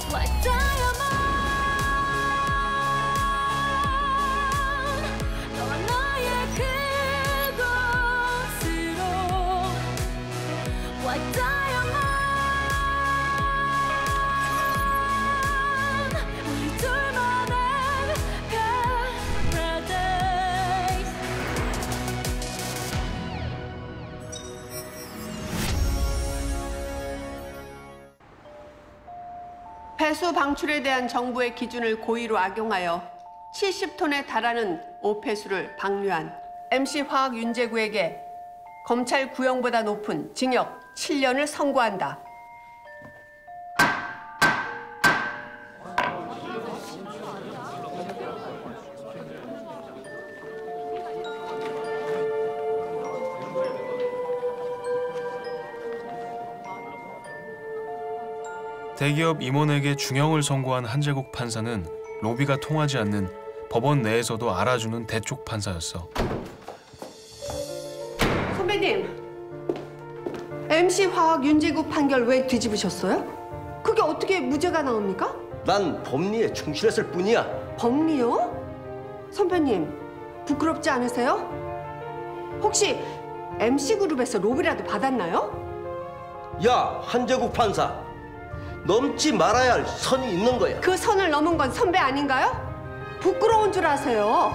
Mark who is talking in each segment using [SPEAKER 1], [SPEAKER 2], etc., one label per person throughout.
[SPEAKER 1] 폐수 방출에 대한 정부의 기준을 고의로 악용하여 70톤에 달하는 오폐수를 방류한 MC 화학 윤제구에게 검찰 구형보다 높은 징역 7년을 선고한다.
[SPEAKER 2] 대기업 임원에게 중형을 선고한 한재국 판사는 로비가 통하지 않는 법원 내에서도 알아주는 대쪽 판사였어.
[SPEAKER 1] 선배님, MC 화학 윤제구 판결 왜 뒤집으셨어요? 그게 어떻게 무죄가 나옵니까?
[SPEAKER 3] 난 법리에 충실했을 뿐이야.
[SPEAKER 1] 법리요? 선배님, 부끄럽지 않으세요? 혹시 MC그룹에서 로비라도 받았나요?
[SPEAKER 3] 야, 한재국 판사. 넘지 말아야 할 선이 있는 거야.
[SPEAKER 1] 그 선을 넘은 건 선배 아닌가요? 부끄러운 줄 아세요.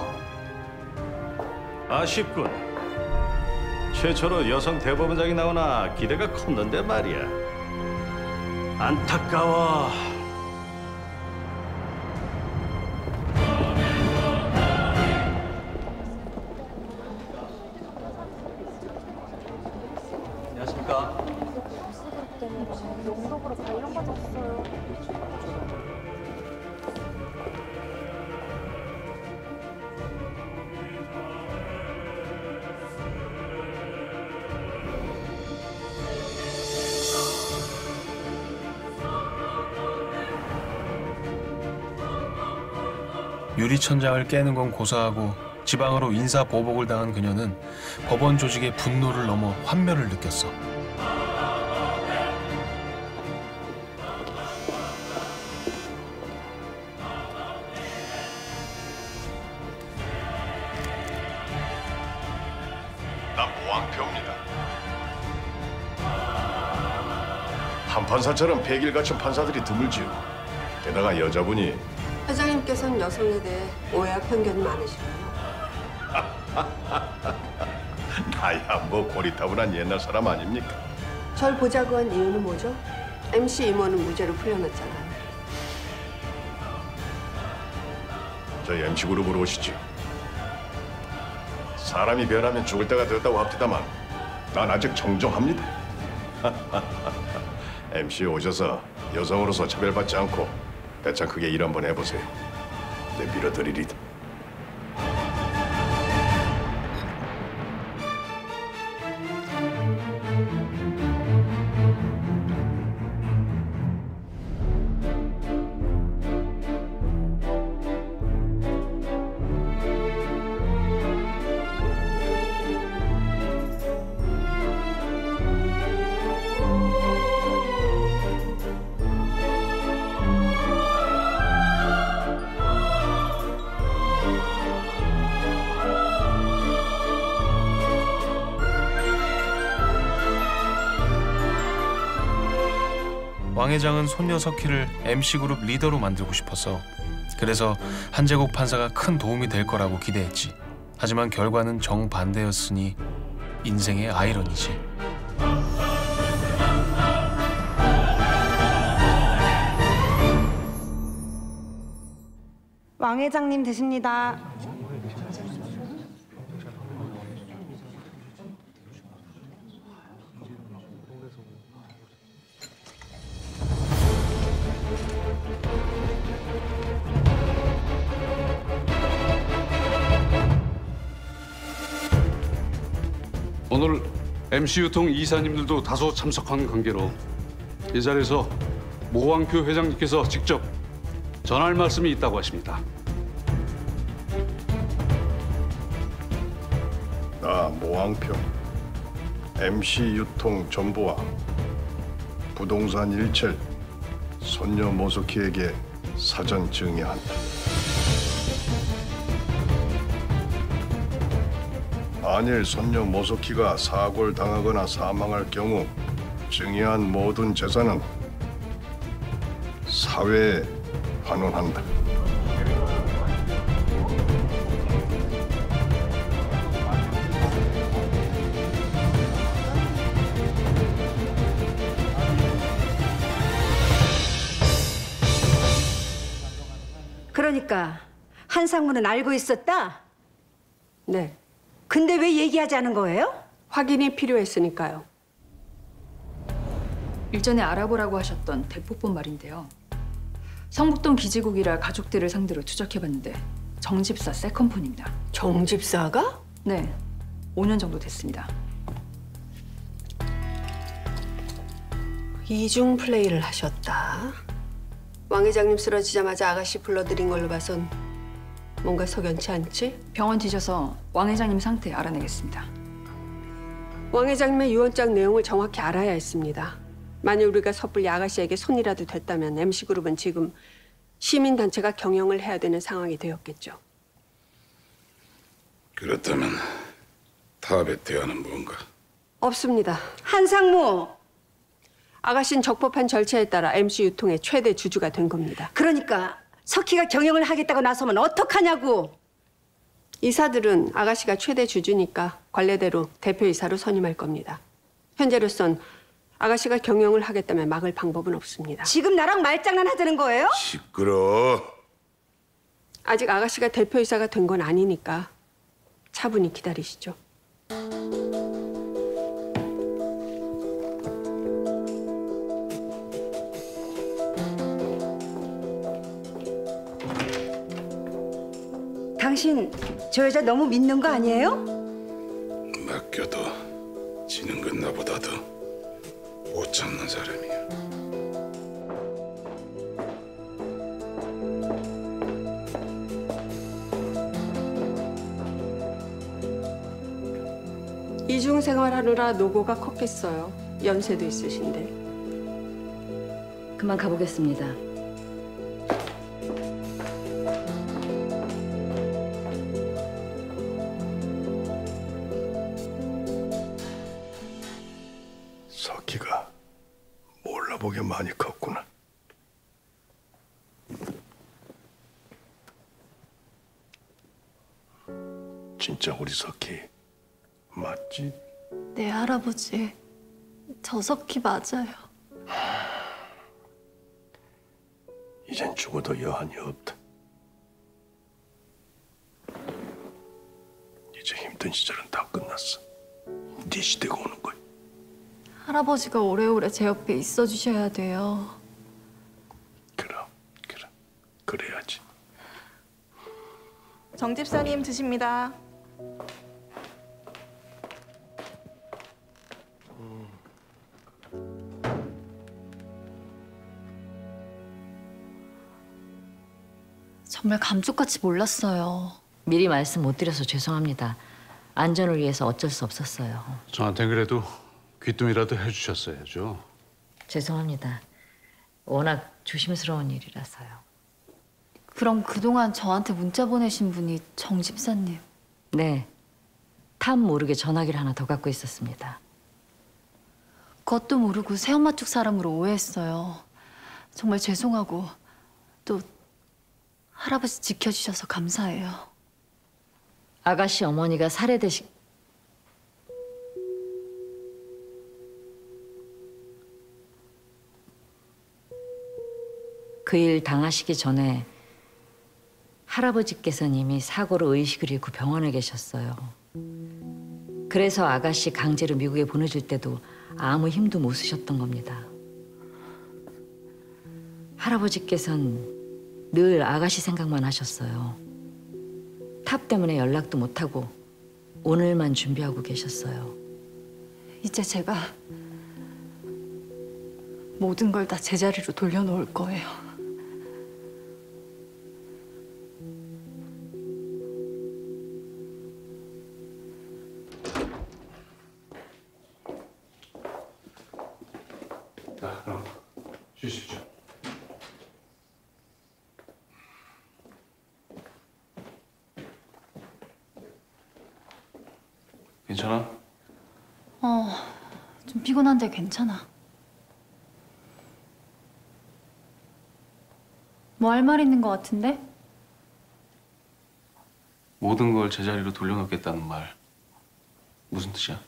[SPEAKER 4] 아쉽군. 최초로 여성 대법원장이 나오나 기대가 컸는데 말이야. 안타까워.
[SPEAKER 3] 안녕하십니까.
[SPEAKER 5] 용도으로 발령받았어요.
[SPEAKER 2] 유리천장을 깨는 건 고사하고 지방으로 인사보복을 당한 그녀는 법원 조직의 분노를 넘어 환멸을 느꼈어.
[SPEAKER 6] 난 모항표입니다. 한 판사처럼 백일 갖춘 판사들이 드물지요. 게다가 여자분이
[SPEAKER 1] 회장님께서는 여성에 대해 오해와 편견이 많으시네요.
[SPEAKER 6] 나야 뭐 고리타분한 옛날 사람 아닙니까?
[SPEAKER 1] 절 보자고 한 이유는 뭐죠? MC 임원은 무죄로 풀려났잖아요.
[SPEAKER 6] 저희 MC그룹으로 오시죠. 사람이 변하면 죽을 때가 되었다고 합디다만 난 아직 정정합니다. MC에 오셔서 여성으로서 차별받지 않고 배짱 크게 일 한번 해보세요. 내 밀어드리리다.
[SPEAKER 2] 왕 회장은 손녀 석희를 MC그룹 리더로 만들고 싶었어. 그래서 한재국 판사가 큰 도움이 될 거라고 기대했지. 하지만 결과는 정반대였으니 인생의 아이러니지.
[SPEAKER 5] 왕 회장님 되십니다.
[SPEAKER 7] 오늘 MC 유통 이사님들도 다소 참석한 관계로 이 자리에서 모황표 회장님께서 직접 전할 말씀이 있다고 하십니다.
[SPEAKER 6] 나 모항표 MC 유통 전부와 부동산 일철 손녀 모소키에게 사전 증여한다. 만일 손녀 모소키가 사고를 당하거나 사망할 경우 증여한 모든 재산은 사회에 환원한다.
[SPEAKER 8] 그러니까 한상무는 알고 있었다?
[SPEAKER 1] 네,
[SPEAKER 8] 근데 왜 얘기하지 않은 거예요?
[SPEAKER 1] 확인이 필요했으니까요.
[SPEAKER 9] 일전에 알아보라고 하셨던 대포폰 말인데요. 성북동 기지국이라 가족들을 상대로 추적해봤는데 정집사 세컨폰입니다.
[SPEAKER 1] 정집사가?
[SPEAKER 9] 네, 5년 정도 됐습니다.
[SPEAKER 1] 이중 플레이를 하셨다. 왕 회장님 쓰러지자마자 아가씨 불러들인 걸로 봐선 뭔가 석연치 않지?
[SPEAKER 9] 병원 뒤져서 왕 회장님 상태 알아내겠습니다.
[SPEAKER 1] 왕 회장님의 유언장 내용을 정확히 알아야 했습니다. 만일 우리가 섣불리 아가씨에게 손이라도 됐다면 MC그룹은 지금 시민단체가 경영을 해야 되는 상황이 되었겠죠.
[SPEAKER 10] 그렇다면 타협의 대안은 뭔가?
[SPEAKER 1] 없습니다.
[SPEAKER 8] 한상무!
[SPEAKER 1] 아가씨는 적법한 절차에 따라 MC 유통의 최대 주주가 된 겁니다.
[SPEAKER 8] 그러니까 석희가 경영을 하겠다고 나서면 어떡하냐고!
[SPEAKER 1] 이사들은 아가씨가 최대 주주니까 관례대로 대표이사로 선임할 겁니다. 현재로선 아가씨가 경영을 하겠다면 막을 방법은 없습니다.
[SPEAKER 8] 지금 나랑 말장난 하자는 거예요?
[SPEAKER 10] 시끄러.
[SPEAKER 1] 아직 아가씨가 대표이사가 된 건 아니니까 차분히 기다리시죠.
[SPEAKER 8] 당신 저 여자 너무 믿는 거 아니에요?
[SPEAKER 10] 맡겨도 지는 건 나보다도 못 참는 사람이야.
[SPEAKER 1] 이중 생활하느라 노고가 컸겠어요. 연세도 있으신데.
[SPEAKER 11] 그만 가보겠습니다.
[SPEAKER 6] 석희가 몰라보게 많이 컸구나. 진짜 우리 석희 맞지?
[SPEAKER 12] 네, 할아버지. 저 석희 맞아요.
[SPEAKER 6] 이젠 죽어도 여한이 없다. 이제 힘든 시절은 다 끝났어. 네 시대가 오는 거야.
[SPEAKER 12] 할아버지가 오래오래 제 옆에 있어 주셔야 돼요.
[SPEAKER 6] 그래야지.
[SPEAKER 5] 정 집사님 드십니다.
[SPEAKER 12] 정말 감쪽같이 몰랐어요.
[SPEAKER 11] 미리 말씀 못 드려서 죄송합니다. 안전을 위해서 어쩔 수 없었어요.
[SPEAKER 7] 저한텐 그래도 귀뜸이라도 해주셨어야죠.
[SPEAKER 11] 죄송합니다. 워낙 조심스러운 일이라서요.
[SPEAKER 12] 그럼 그동안 저한테 문자 보내신 분이 정 집사님.
[SPEAKER 11] 네. 탐 모르게 전화기를 하나 더 갖고 있었습니다.
[SPEAKER 12] 그것도 모르고 새엄마 쪽 사람으로 오해했어요. 정말 죄송하고 또 할아버지 지켜주셔서 감사해요.
[SPEAKER 11] 아가씨 어머니가 살해되시... 그 일 당하시기 전에 할아버지께서는 이미 사고로 의식을 잃고 병원에 계셨어요. 그래서 아가씨 강제로 미국에 보내줄 때도 아무 힘도 못 쓰셨던 겁니다. 할아버지께서는 늘 아가씨 생각만 하셨어요. 탑 때문에 연락도 못하고 오늘만 준비하고 계셨어요.
[SPEAKER 12] 이제 제가 모든 걸 다 제자리로 돌려놓을 거예요.
[SPEAKER 7] 자, 그럼 쉬십시오.
[SPEAKER 2] 괜찮아?
[SPEAKER 12] 좀 피곤한데 괜찮아. 뭐 할 말 있는 것 같은데?
[SPEAKER 2] 모든 걸 제자리로 돌려놓겠다는 말. 무슨 뜻이야?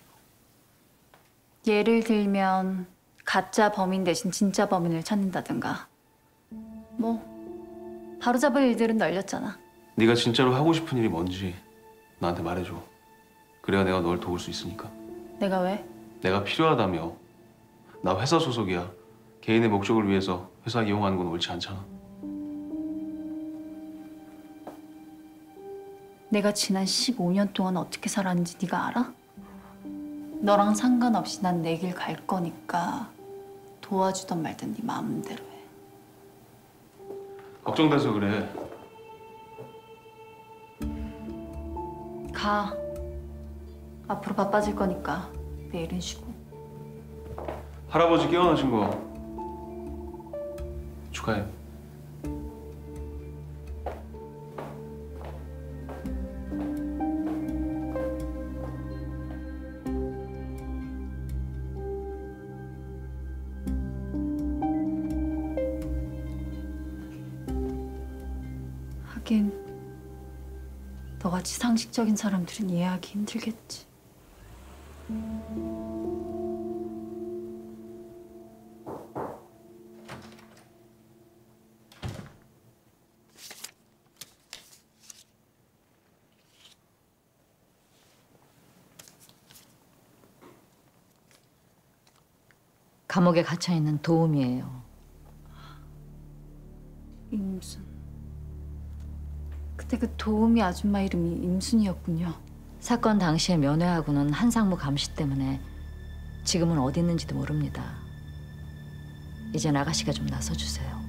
[SPEAKER 12] 예를 들면 가짜 범인 대신 진짜 범인을 찾는다든가. 뭐 바로잡을 일들은 널렸잖아.
[SPEAKER 2] 네가 진짜로 하고 싶은 일이 뭔지 나한테 말해줘. 그래야 내가 널 도울 수 있으니까.
[SPEAKER 12] 내가 왜?
[SPEAKER 2] 내가 필요하다며. 나 회사 소속이야. 개인의 목적을 위해서 회사 이용하는 건 옳지 않잖아.
[SPEAKER 12] 내가 지난 15년 동안 어떻게 살았는지 네가 알아? 너랑 상관없이 난 내 길 갈 거니까 도와주던 말든 네 마음대로 해.
[SPEAKER 2] 걱정돼서 그래.
[SPEAKER 12] 가. 앞으로 바빠질 거니까 내일은 쉬고.
[SPEAKER 2] 할아버지 깨어나신 거 축하해.
[SPEAKER 12] 하긴 너같이 상식적인 사람들은 이해하기 힘들겠지.
[SPEAKER 11] 감옥에 갇혀 있는 도움이에요.
[SPEAKER 12] 임순. 그때 그 도우미 아줌마 이름이 임순이었군요.
[SPEAKER 11] 사건 당시에 면회하고는 한상무 감시 때문에 지금은 어디 있는지도 모릅니다. 이젠 아가씨가 좀 나서주세요.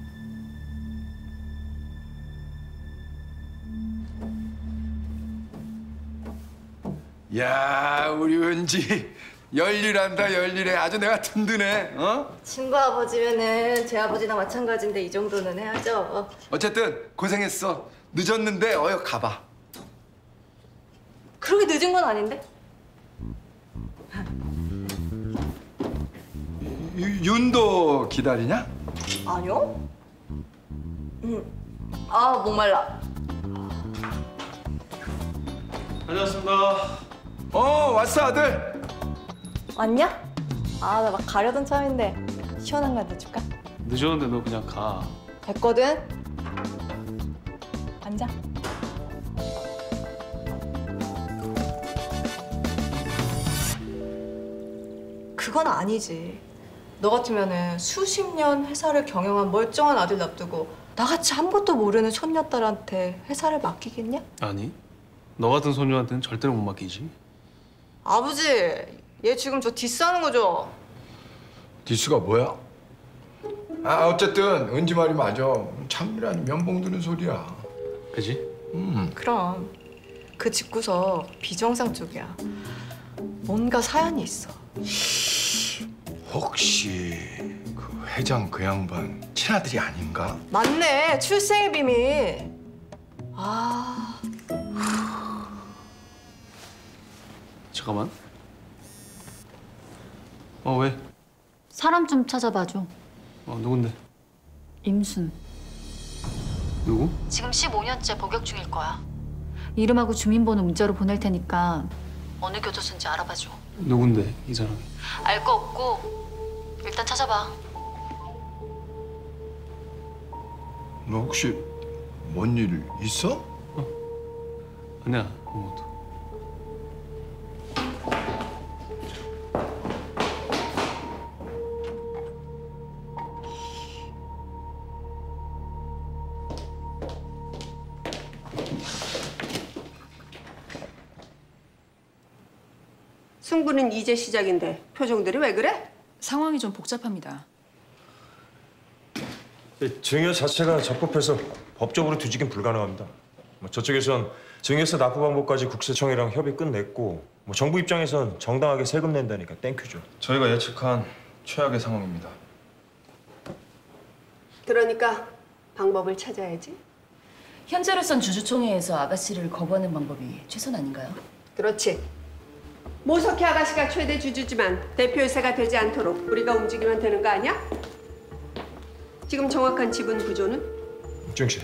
[SPEAKER 13] 야, 우리 은지 열일한다 열일해. 아주 내가 든든해.
[SPEAKER 5] 친구 아버지면은 제 아버지나 마찬가지인데 이 정도는 해야죠.
[SPEAKER 13] 어쨌든 고생했어. 늦었는데 어여 가봐.
[SPEAKER 5] 그렇게 늦은 건 아닌데?
[SPEAKER 13] 윤도 기다리냐?
[SPEAKER 5] 아니요. 아, 목말라.
[SPEAKER 2] 다녀왔습니다.
[SPEAKER 13] 왔어 아들.
[SPEAKER 5] 왔냐? 아, 나 막 가려던 참인데 시원한 거 한 잔 줄까?
[SPEAKER 2] 늦었는데 너 그냥 가.
[SPEAKER 5] 됐거든? 앉아. 그건 아니지. 너 같으면은 수십 년 회사를 경영한 멀쩡한 아들 놔두고 나같이 아무것도 모르는 손녀딸한테 회사를 맡기겠냐?
[SPEAKER 2] 아니, 너 같은 소녀한테는 절대로 못 맡기지.
[SPEAKER 5] 아버지, 얘 지금 저 디스하는 거죠?
[SPEAKER 13] 디스가 뭐야? 어쨌든 은지 말이 맞아. 참이라니 면봉 드는 소리야.
[SPEAKER 2] 그지?
[SPEAKER 5] 그럼 그 집구석 비정상 쪽이야. 뭔가 사연이 있어.
[SPEAKER 13] 혹시 그 회장 그 양반 친아들이 아닌가?
[SPEAKER 5] 맞네, 출생의 비밀.
[SPEAKER 2] 잠깐만. 왜?
[SPEAKER 12] 사람 좀 찾아봐줘.
[SPEAKER 2] 누군데?
[SPEAKER 12] 임순.
[SPEAKER 2] 누구?
[SPEAKER 12] 지금 15년째 복역 중일 거야. 이름하고 주민번호 문자로 보낼 테니까 어느 교도소인지 알아봐줘.
[SPEAKER 2] 누군데, 이 사람이?
[SPEAKER 12] 알 거 없고 일단 찾아봐.
[SPEAKER 13] 너 혹시 뭔 일 있어?
[SPEAKER 2] 아니야, 아무것도.
[SPEAKER 1] 승부는 이제 시작인데 표정들이 왜 그래?
[SPEAKER 9] 상황이 좀 복잡합니다.
[SPEAKER 14] 증여 자체가 적법해서 법적으로 뒤지긴 불가능합니다. 저쪽에선 증여세 납부 방법까지 국세청이랑 협의 끝냈고 정부 입장에선 정당하게 세금 낸다니까 땡큐죠. 저희가 예측한 최악의 상황입니다.
[SPEAKER 1] 그러니까 방법을 찾아야지.
[SPEAKER 15] 현재로선 주주총회에서 아가씨를 거부하는 방법이 최선 아닌가요?
[SPEAKER 1] 그렇지. 모석희 아가씨가 최대 주주지만 대표이사가 되지 않도록 우리가 움직이면 되는 거 아니야? 지금 정확한 지분 구조는?
[SPEAKER 14] 주영 씨.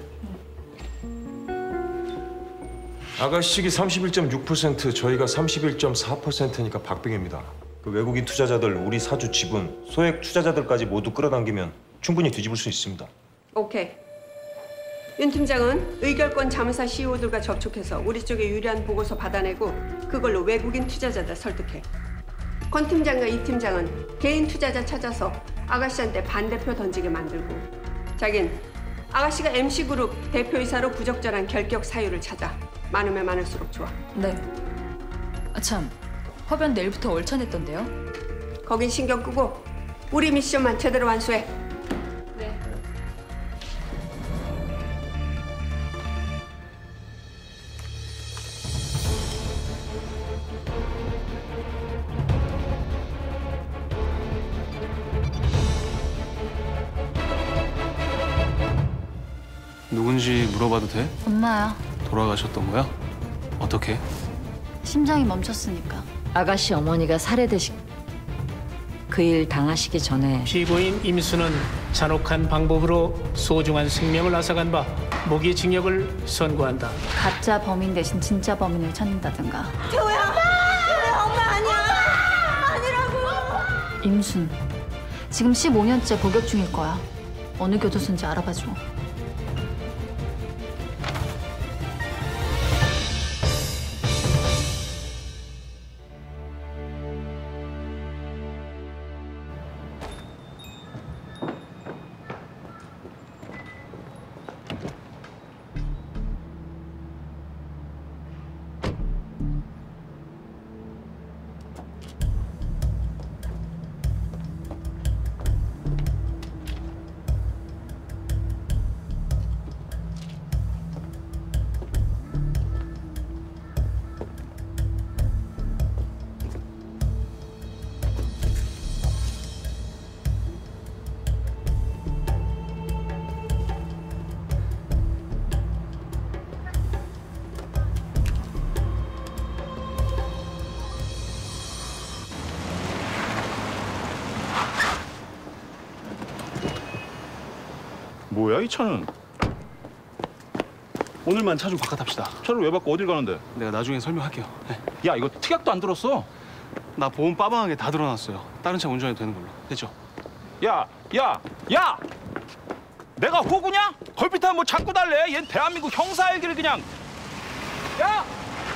[SPEAKER 14] 아가씨 측이 31.6%, 저희가 31.4%니까 박빙입니다. 그 외국인 투자자들, 우리 사주 지분, 소액 투자자들까지 모두 끌어당기면 충분히 뒤집을 수 있습니다.
[SPEAKER 1] 오케이. 윤 팀장은 의결권 자문사 CEO들과 접촉해서 우리 쪽에 유리한 보고서 받아내고 그걸로 외국인 투자자들 설득해. 권 팀장과 이 팀장은 개인 투자자 찾아서 아가씨한테 반대표 던지게 만들고 자긴 아가씨가 MC그룹 대표이사로 부적절한 결격 사유를 찾아. 많으면 많을수록 좋아.
[SPEAKER 9] 네. 아 참, 화변 내일부터 월차냈던데요?
[SPEAKER 1] 거긴 신경 끄고 우리 미션만 제대로 완수해. 네.
[SPEAKER 2] 누군지 물어봐도 돼?
[SPEAKER 12] 엄마야.
[SPEAKER 2] 돌아가셨던 거야? 어떻게?
[SPEAKER 12] 심장이 멈췄으니까.
[SPEAKER 11] 아가씨 어머니가 살해되신 그 일 당하시기 전에
[SPEAKER 15] 피고인 임수는 잔혹한 방법으로 소중한 생명을 앗아간 바 무기징역을 선고한다.
[SPEAKER 12] 가짜 범인 대신 진짜 범인을 찾는다든가.
[SPEAKER 5] 태호야! 엄마 아니야! 아니라고!
[SPEAKER 12] 임순, 지금 15년째 복역 중일 거야. 어느 교도소인지 알아봐줘.
[SPEAKER 4] 뭐야 이 차는? 오늘만 차 좀 바꿔탑시다. 차를 왜 바꿔? 어딜 가는데?
[SPEAKER 2] 내가 나중에 설명할게요. 네.
[SPEAKER 4] 야 이거 특약도 안 들었어.
[SPEAKER 2] 나 보험 빠방하게 다 들어놨어요. 다른 차 운전해도 되는 걸로. 됐죠?
[SPEAKER 4] 야! 내가 호구냐? 걸핏하면 뭐 자꾸 달래. 얜 대한민국 형사 알기를 그냥. 야!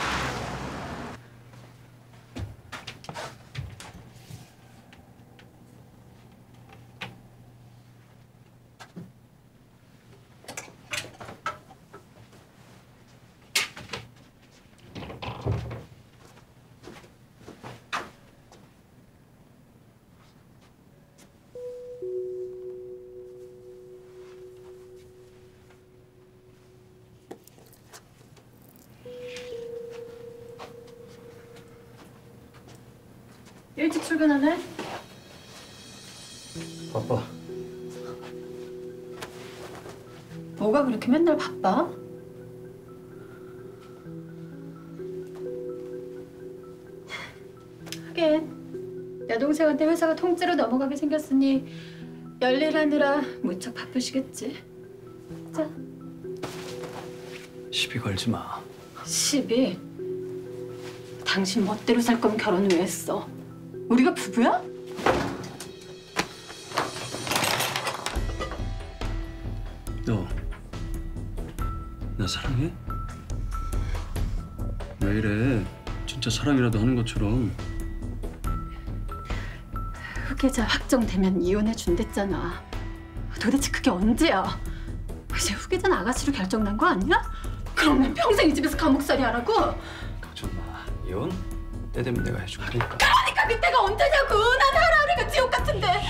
[SPEAKER 12] 일찍 출근하네?
[SPEAKER 15] 바빠.
[SPEAKER 12] 뭐가 그렇게 맨날 바빠? 하긴 여동생한테 회사가 통째로 넘어가게 생겼으니 열일하느라 무척 바쁘시겠지. 자.
[SPEAKER 15] 시비 걸지 마.
[SPEAKER 12] 시비? 당신 멋대로 살 거면 결혼을 왜 했어? 우리가 부부야?
[SPEAKER 15] 너, 나 사랑해? 왜 이래? 진짜 사랑이라도 하는 것처럼.
[SPEAKER 12] 후계자 확정되면 이혼해 준댔잖아. 도대체 그게 언제야? 이제 후계자는 아가씨로 결정난 거 아니야? 그럼 난 평생 이 집에서 감옥살이 하라고?
[SPEAKER 15] 걱정 마. 이혼? 때 되면 내가 해줄 테니까.
[SPEAKER 12] 그러니까 그때가 언제냐고! 난 하루하루가 지옥 같은데!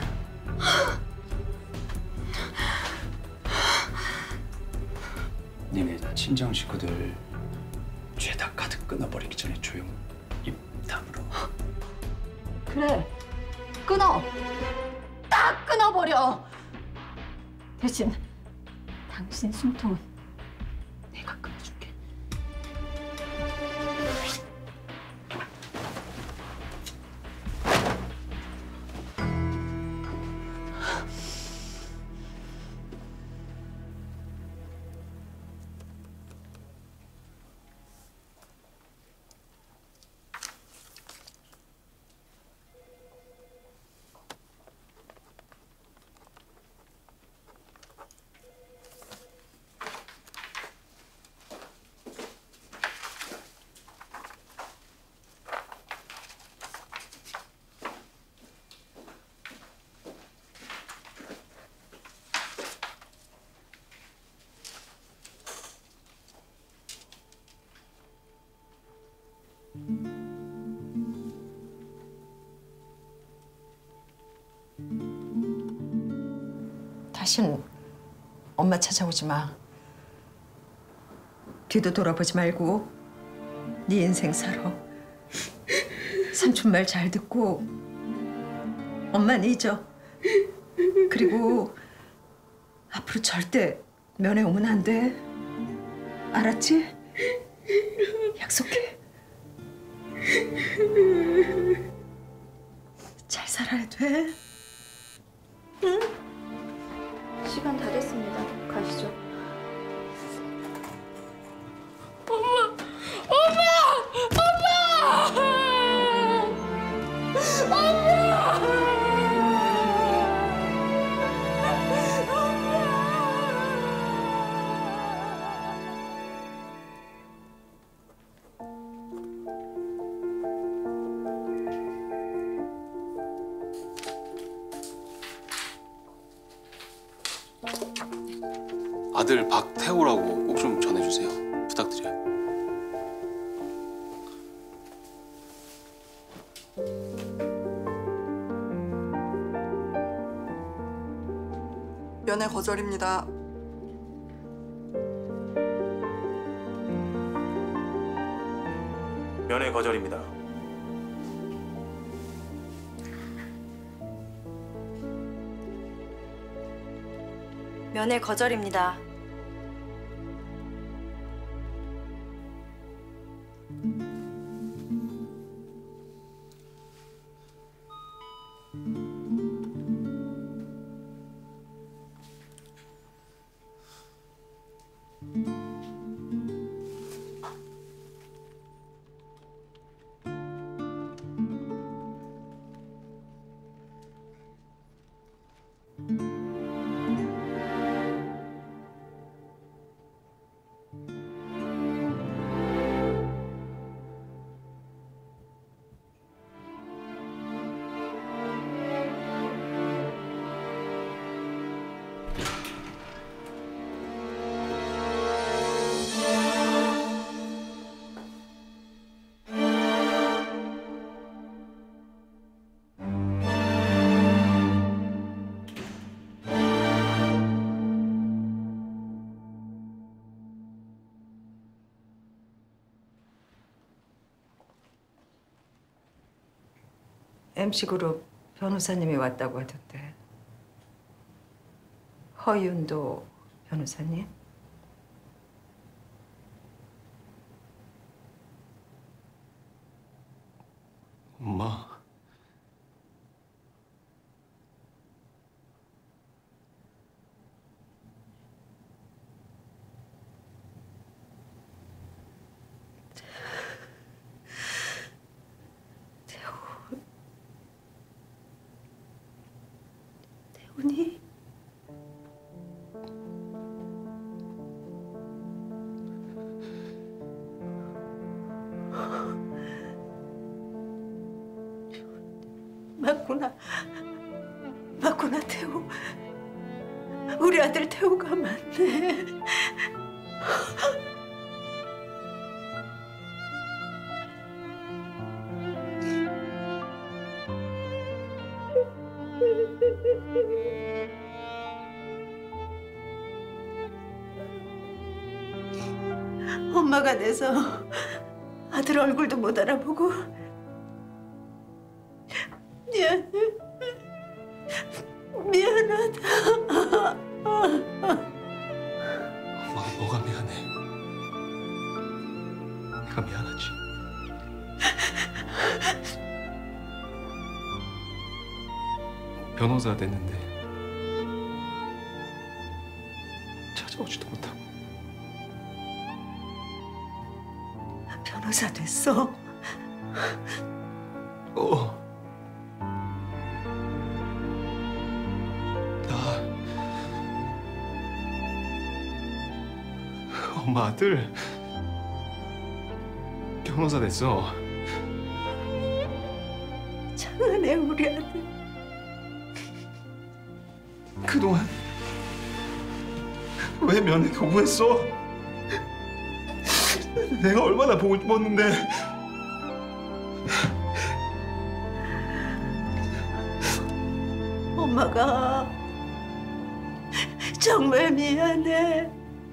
[SPEAKER 15] 니네 다 친정 식구들 죄다 가득 끊어버리기 전에 조용 입 다물어.
[SPEAKER 12] 그래, 끊어! 딱 끊어버려! 대신 당신 숨통은 내가 끊어줄게.
[SPEAKER 16] 다신 엄마 찾아오지 마. 뒤도 돌아보지 말고 네 인생 살아. 삼촌 말 잘 듣고 엄마는 잊어. 그리고 앞으로 절대 면회 오면 안 돼. 알았지? 약속해. 잘 살아야 돼. 응?
[SPEAKER 5] 시간 다 됐습니다. 가시죠.
[SPEAKER 2] 아들 박태호라고 꼭 좀 전해주세요. 부탁드려요.
[SPEAKER 17] 면회 거절입니다.
[SPEAKER 14] 면회 거절입니다.
[SPEAKER 5] 면회 거절입니다.
[SPEAKER 16] MC그룹 변호사님이 왔다고 하던데. 허윤도 변호사님?
[SPEAKER 2] 엄마.
[SPEAKER 16] 태훈이? 맞구나 태호. 우리 아들 태호가 맞네. 엄마가 돼서 아들 얼굴도 못 알아보고 미안하다.
[SPEAKER 2] 엄마가 뭐가 미안해? 내가 미안하지. 변호사 됐는데 찾아오지도 못하고.
[SPEAKER 16] 변호사 됐어?
[SPEAKER 2] 엄마 아들 변호사 됐어.
[SPEAKER 16] 장하네 우리 아들.
[SPEAKER 2] 그동안 왜 면회 거부했어? 내가 얼마나 보고 싶었는데.
[SPEAKER 16] 엄마가 정말 미안해.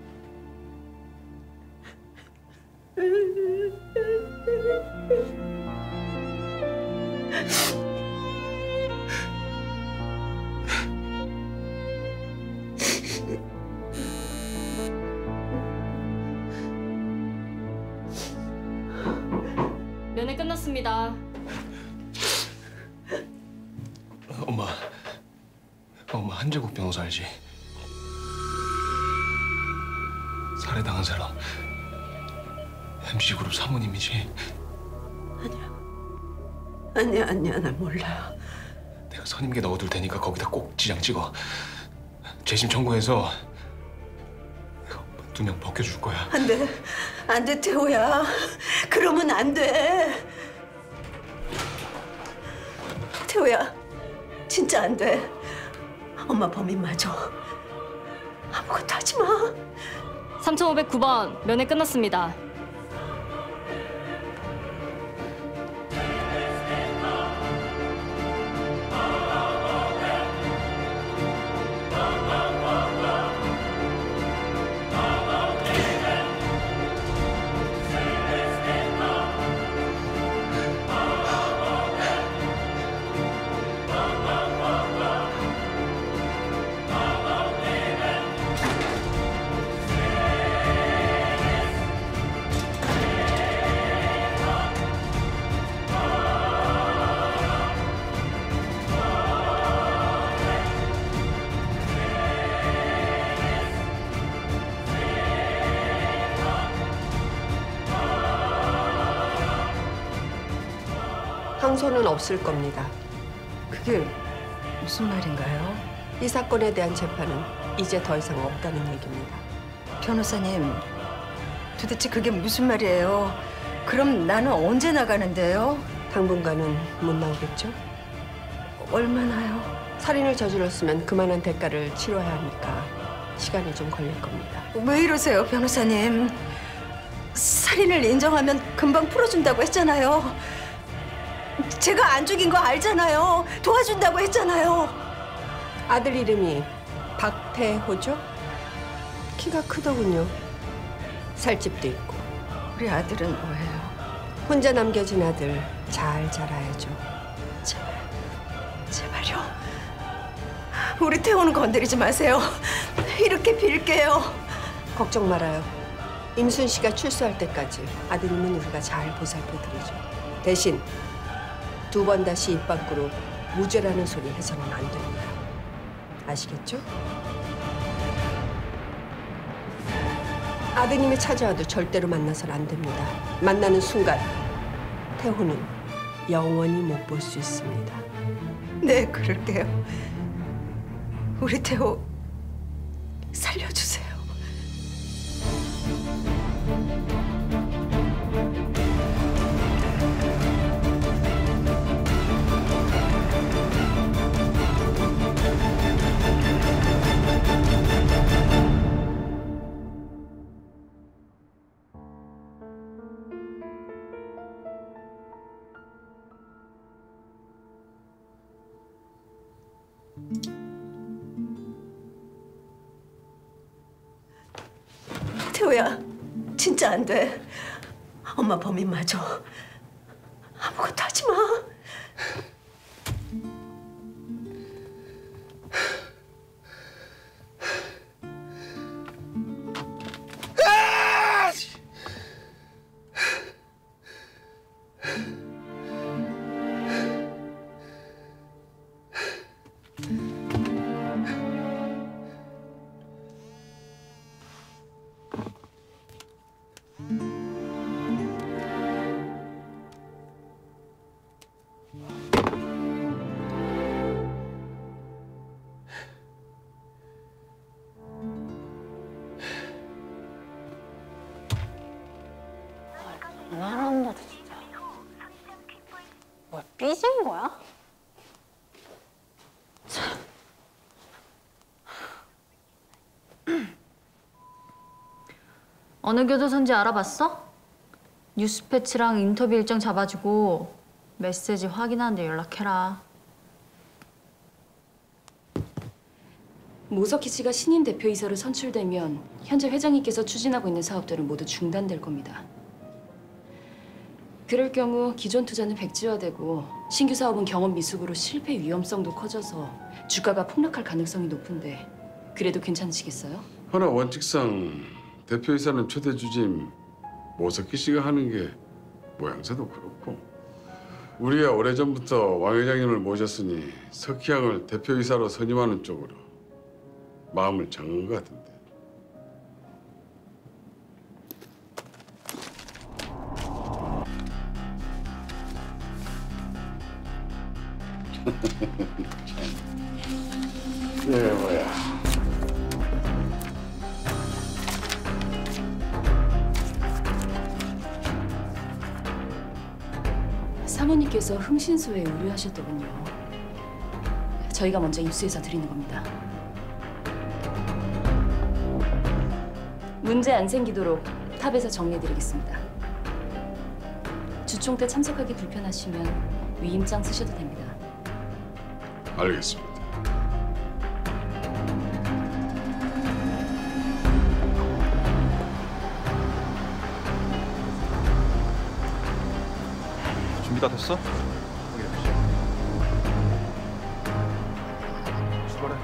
[SPEAKER 17] 면회 끝났습니다.
[SPEAKER 2] 엄마 한재국 변호사 알지? 살해당한 사람 MC그룹 사모님이지?
[SPEAKER 16] 아니야, 나 몰라.
[SPEAKER 2] 내가 선임계 넣어둘 테니까 거기다 꼭 지장 찍어. 재심 청구해서 2명 벗겨줄 거야.
[SPEAKER 16] 안 돼, 태호야. 그러면 안 돼. 태호야, 진짜 안 돼. 엄마 범인 맞아. 아무것도 하지 마.
[SPEAKER 17] 3509번 면회 끝났습니다.
[SPEAKER 1] 항소는 없을 겁니다.
[SPEAKER 8] 그게 무슨 말인가요?
[SPEAKER 1] 이 사건에 대한 재판은 이제 더 이상 없다는 얘기입니다.
[SPEAKER 8] 변호사님, 도대체 그게 무슨 말이에요? 그럼 나는 언제 나가는데요?
[SPEAKER 1] 당분간은 못 나오겠죠?
[SPEAKER 8] 얼마나요?
[SPEAKER 1] 살인을 저질렀으면 그만한 대가를 치러야 하니까 시간이 좀 걸릴 겁니다.
[SPEAKER 8] 왜 이러세요, 변호사님? 살인을 인정하면 금방 풀어준다고 했잖아요. 제가 안 죽인 거 알잖아요. 도와준다고 했잖아요.
[SPEAKER 1] 아들 이름이 박태호죠? 키가 크더군요. 살집도 있고.
[SPEAKER 8] 우리 아들은 뭐예요?
[SPEAKER 1] 혼자 남겨진 아들 잘 자라야죠.
[SPEAKER 8] 제발요. 우리 태호는 건드리지 마세요. 이렇게 빌게요.
[SPEAKER 1] 걱정 말아요. 임순 씨가 출소할 때까지 아드님은 우리가 잘 보살펴드리죠. 대신 2번 다시 입 밖으로 무죄라는 소리 해서는 안 됩니다. 아시겠죠? 아드님이 찾아와도 절대로 만나서는 안 됩니다. 만나는 순간 태호는 영원히 못 볼 수 있습니다.
[SPEAKER 8] 네, 그럴게요. 우리 태호 살려주세요. 태호야, 진짜 안 돼. 엄마 범인 맞아. 아무것도 하지 마.
[SPEAKER 18] 나란다 진짜. 뭐 삐진 거야? 참.
[SPEAKER 9] 어느 교도소인지 알아봤어? 뉴스패치랑 인터뷰 일정 잡아주고 메시지 확인하는데 연락해라. 모석희 씨가 신임 대표이사로 선출되면 현재 회장님께서 추진하고 있는 사업들은 모두 중단될 겁니다. 그럴 경우 기존 투자는 백지화되고 신규 사업은 경험 미숙으로 실패 위험성도 커져서 주가가 폭락할 가능성이 높은데 그래도 괜찮으시겠어요?
[SPEAKER 10] 허나 원칙상 대표이사는 최대 주임 모석희 씨가 하는 게 모양새도 그렇고 우리가 오래전부터 왕 회장님을 모셨으니 석희양을 대표이사로 선임하는 쪽으로 마음을 잡은 것 같은데. 네, 뭐야.
[SPEAKER 9] 사모님께서 흥신소에 의뢰하셨더군요. 저희가 먼저 입수해서 드리는 겁니다. 문제 안 생기도록 탑에서 정리해드리겠습니다. 주총 때 참석하기 불편하시면 위임장 쓰셔도 됩니다.
[SPEAKER 10] 알겠습니다.
[SPEAKER 14] 준비 다 됐어? 출발해.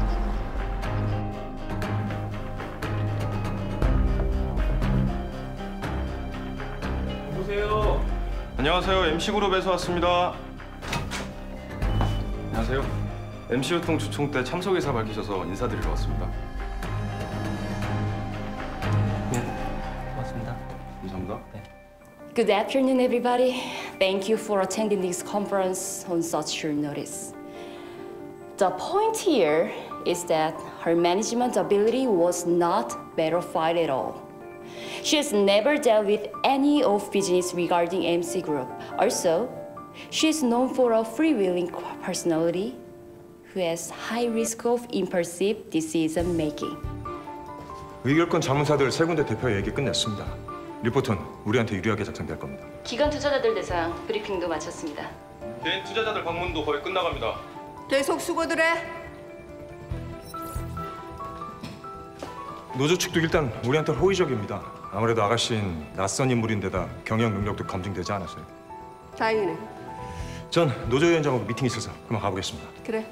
[SPEAKER 19] 여보세요. 안녕하세요. MC그룹에서 왔습니다. 안녕하세요. MC유통 주총 때 참석 의사 밝히셔서 인사드리러 왔습니다.
[SPEAKER 20] 네, 고맙습니다.
[SPEAKER 19] 감사합니다.
[SPEAKER 20] 네.
[SPEAKER 17] Good afternoon, everybody. Thank you for attending this conference on such short notice. The point here is that her management ability was not verified at all. She has never dealt with any of business regarding MC Group. Also, she is known for a freewheeling personality who has high risk of impulsive decision making.
[SPEAKER 14] 의결권 자문사들 세 군데 대표 얘기 끝냈습니다. 리포트는 우리한테 유리하게 작성될 겁니다.
[SPEAKER 17] 기관 투자자들 대상 브리핑도 마쳤습니다.
[SPEAKER 19] 개인 투자자들 방문도 거의 끝나갑니다.
[SPEAKER 1] 계속 수고들 해.
[SPEAKER 14] 노조 측도 일단 우리한테 호의적입니다. 아무래도 아가씨는 낯선 인물인데다 경영 능력도 검증되지 않았어요.
[SPEAKER 1] 다행이네.
[SPEAKER 14] 전 노조위원장하고 미팅 있어서 그만 가보겠습니다.
[SPEAKER 1] 그래.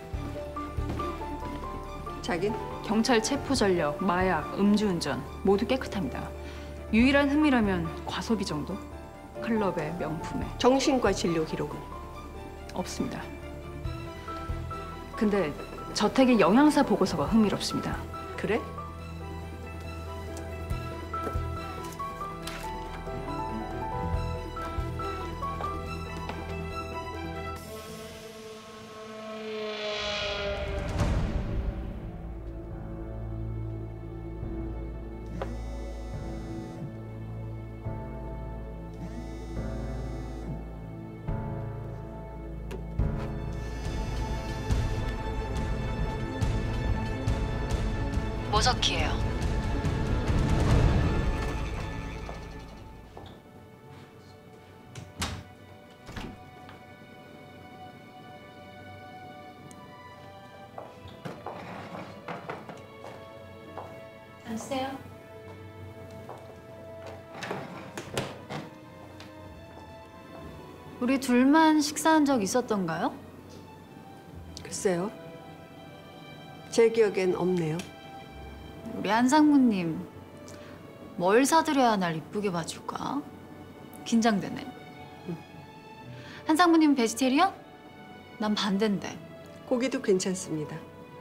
[SPEAKER 1] 자긴?
[SPEAKER 9] 경찰 체포 전력, 마약, 음주운전 모두 깨끗합니다. 유일한 흠이라면 과소비 정도? 클럽의 명품에.
[SPEAKER 1] 정신과 진료 기록은?
[SPEAKER 9] 없습니다. 근데 저택의 영양사 보고서가 흥미롭습니다.
[SPEAKER 1] 그래?
[SPEAKER 9] 모석희예요.
[SPEAKER 17] 앉으세요.
[SPEAKER 21] 우리 둘만 식사한 적 있었던가요?
[SPEAKER 1] 글쎄요. 제 기억엔 없네요.
[SPEAKER 21] 우리 한 상무님 뭘 사드려야 날 이쁘게 봐줄까? 긴장되네. 한 상무님 베지테리언? 난 반대인데.
[SPEAKER 1] 고기도 괜찮습니다.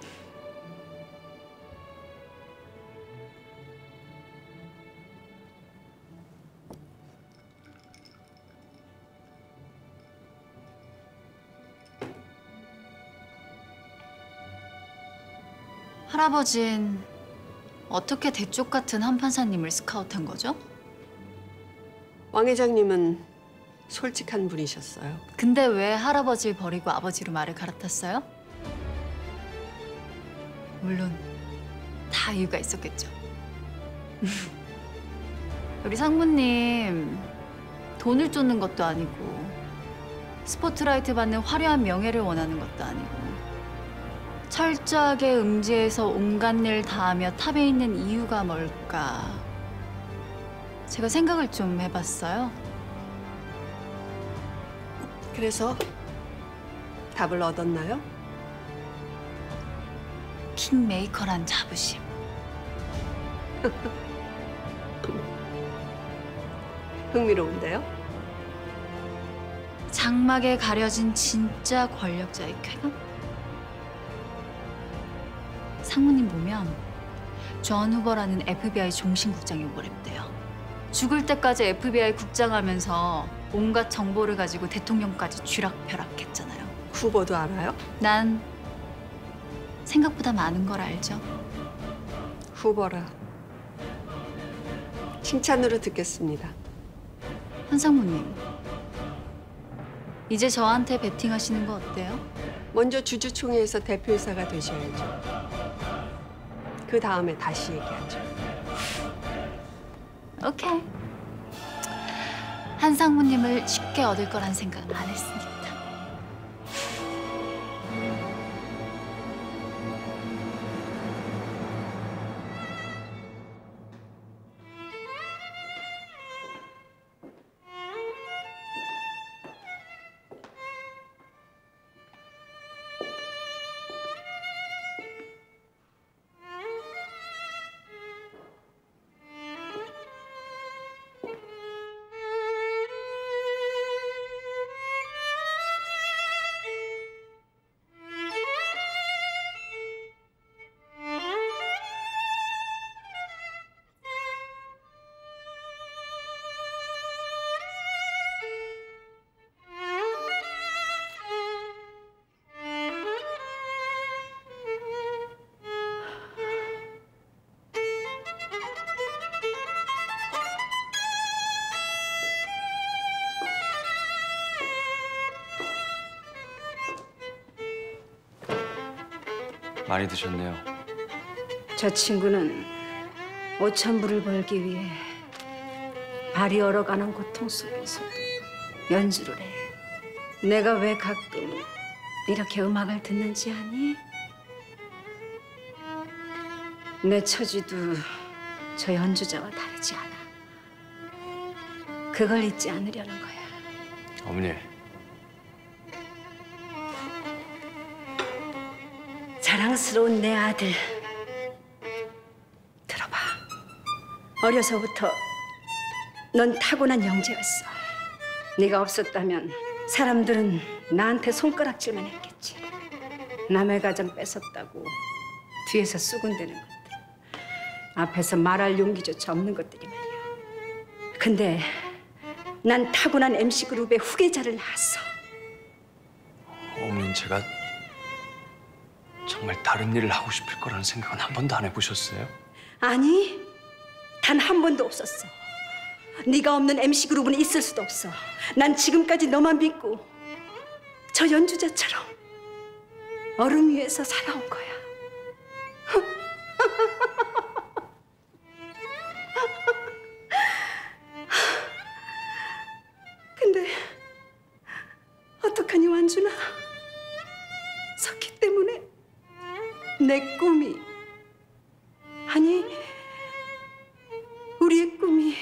[SPEAKER 21] 할아버진 어떻게 대쪽 같은 한 판사님을 스카우트한 거죠?
[SPEAKER 1] 왕 회장님은 솔직한 분이셨어요.
[SPEAKER 21] 근데 왜 할아버지를 버리고 아버지로 말을 갈아탔어요? 물론 다 이유가 있었겠죠. 우리 상무님 돈을 쫓는 것도 아니고 스포트라이트 받는 화려한 명예를 원하는 것도 아니고 철저하게 음지에서 온갖 일 다하며 탑에 있는 이유가 뭘까? 제가 생각을 좀 해봤어요.
[SPEAKER 1] 그래서 답을 얻었나요?
[SPEAKER 21] 킹메이커란 자부심.
[SPEAKER 1] 흥미로운데요?
[SPEAKER 21] 장막에 가려진 진짜 권력자의 쾌감? 상무님 보면 존 후버라는 FBI 종신국장이 오버랩돼요. 죽을 때까지 FBI 국장하면서 온갖 정보를 가지고 대통령까지 쥐락펴락했잖아요.
[SPEAKER 1] 후보도 알아요?
[SPEAKER 21] 난 생각보다 많은 걸 알죠.
[SPEAKER 1] 후보라. 칭찬으로 듣겠습니다.
[SPEAKER 21] 한 상무님, 이제 저한테 베팅하시는 거 어때요?
[SPEAKER 1] 먼저 주주총회에서 대표이사가 되셔야죠. 그 다음에 다시 얘기하죠.
[SPEAKER 21] 오케이. 한 상무님을 쉽게 얻을 거란 생각 안 했으니까.
[SPEAKER 20] 많이 드셨네요.
[SPEAKER 8] 저 친구는 5,000불을 벌기 위해 발이 얼어가는 고통 속에서도 연주를 해. 내가 왜 가끔 이렇게 음악을 듣는지 아니? 내 처지도 저 연주자와 다르지 않아. 그걸 잊지 않으려는 거야.
[SPEAKER 20] 어머니,
[SPEAKER 8] 자랑스러운 내 아들. 들어봐. 어려서부터 넌 타고난 영재였어. 네가 없었다면 사람들은 나한테 손가락질만 했겠지. 남의 가정 뺏었다고 뒤에서 수군대는 것들. 앞에서 말할 용기조차 없는 것들이 말이야. 근데 난 타고난 MC그룹의 후계자를 낳았어.
[SPEAKER 20] 어머니, 제가 정말 다른 일을 하고 싶을 거라는 생각은 한 번도 안 해보셨어요?
[SPEAKER 8] 아니, 단 한 번도 없었어. 네가 없는 MC그룹은 있을 수도 없어. 난 지금까지 너만 믿고 저 연주자처럼 얼음 위에서 살아온 거야. 근데 어떡하니 완준아? 석희 때문에 내 꿈이, 아니 우리의 꿈이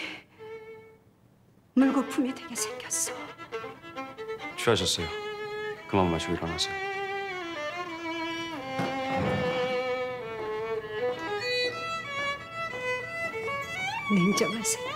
[SPEAKER 8] 물거품이 되게 생겼어.
[SPEAKER 20] 취하셨어요. 그만 마시고 일어나세요.
[SPEAKER 8] 냉정한 새끼.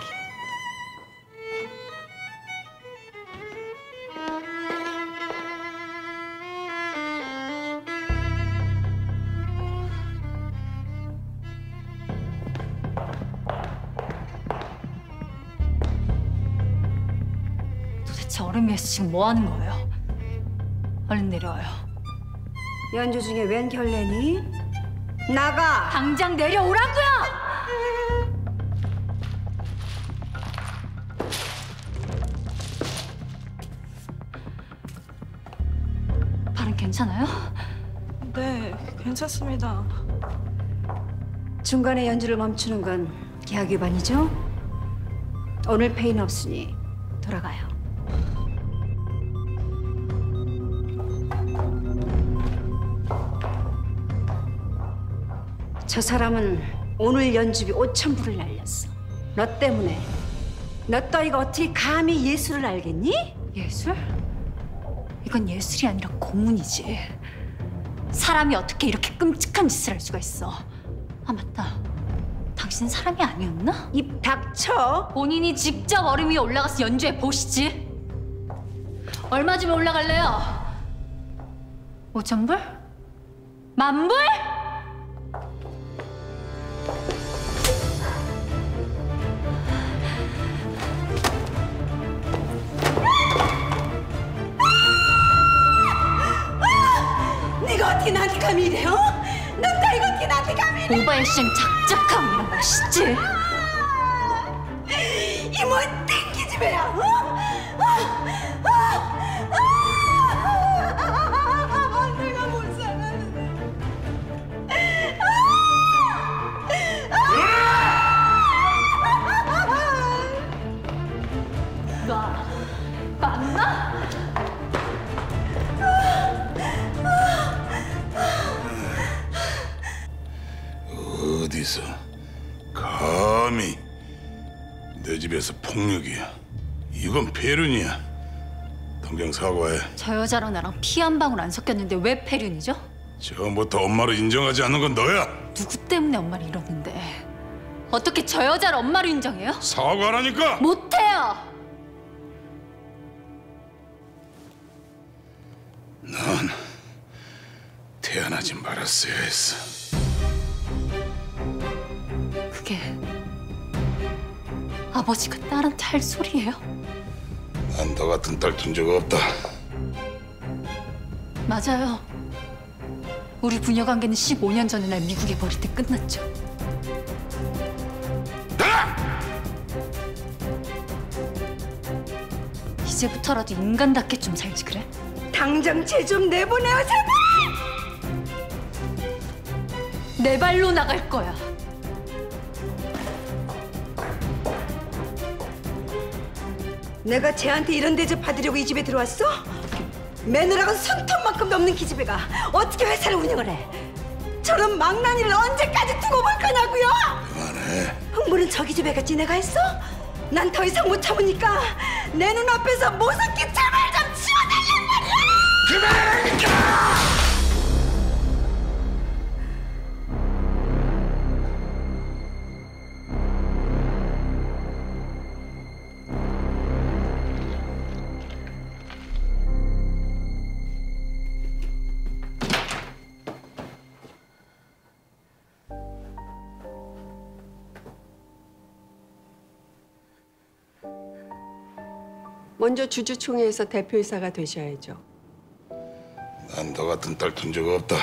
[SPEAKER 21] 도대체 얼음 위에서 지금 뭐 하는 거예요? 얼른 내려와요.
[SPEAKER 8] 연주 중에 웬 결례니? 나가!
[SPEAKER 21] 당장 내려오라고요! 발은 괜찮아요?
[SPEAKER 5] 네, 괜찮습니다.
[SPEAKER 8] 중간에 연주를 멈추는 건 계약 위반이죠? 오늘 페이는 없으니 돌아가요. 저 사람은 오늘 연주비 5,000불을 날렸어. 너 때문에. 너 따위가 어떻게 감히 예술을 알겠니?
[SPEAKER 21] 예술? 이건 예술이 아니라 고문이지. 사람이 어떻게 이렇게 끔찍한 짓을 할 수가 있어. 아 맞다. 당신 사람이 아니었나?
[SPEAKER 8] 입 닥쳐.
[SPEAKER 21] 본인이 직접 얼음 위에 올라가서 연주해 보시지. 얼마 주면 올라갈래요? 5,000불? 10,000불?
[SPEAKER 8] 네가 어떻게 나한테 감히 이래? 어? 너 따위가 어떻게 나한테 감히 이래?
[SPEAKER 21] 오바의 시장 작작함이란 맛있지?
[SPEAKER 8] 이 못된 기집애야! 어? 내가 못 살았는데.
[SPEAKER 21] 나 맞나?
[SPEAKER 3] 어디서 감히 내 집에서 폭력이야. 이건 폐륜이야. 당장 사과해.
[SPEAKER 21] 저 여자랑 나랑 피 한 방울 안 섞였는데 왜 폐륜이죠?
[SPEAKER 3] 처음부터 엄마를 인정하지 않는 건 너야.
[SPEAKER 21] 누구 때문에 엄마를 잃었는데 어떻게 저 여자를 엄마로 인정해요?
[SPEAKER 3] 사과하라니까.
[SPEAKER 21] 못해요.
[SPEAKER 3] 넌 태어나지 말았어야 했어.
[SPEAKER 21] 그게 아버지가 딸한테 할 소리예요?
[SPEAKER 3] 난 너 같은 딸 둔 적 없다.
[SPEAKER 21] 맞아요. 우리 부녀 관계는 15년 전에 날 미국에 버릴 때 끝났죠. 이제부터라도 인간답게 좀 살지 그래?
[SPEAKER 8] 당장 쟤 좀 내보내요, 제발!
[SPEAKER 21] 내 발로 나갈 거야.
[SPEAKER 8] 내가 쟤한테 이런 대접 받으려고 이 집에 들어왔어? 매너라고 손톱만큼 넘는 기집애가 어떻게 회사를 운영을 해? 저런 망나니를 언제까지 두고 볼 거냐고요?
[SPEAKER 3] 그만해.
[SPEAKER 8] 흥부는 저 기집애가 지내가 했어? 난 더 이상 못 참으니까 내 눈앞에서 모습기 제발 좀 치워달란 말이야!
[SPEAKER 3] 그만하라니까!
[SPEAKER 1] 먼저 주주총회에서 대표이사가 되셔야죠.
[SPEAKER 3] 난 너 같은 딸 둔 적 없다.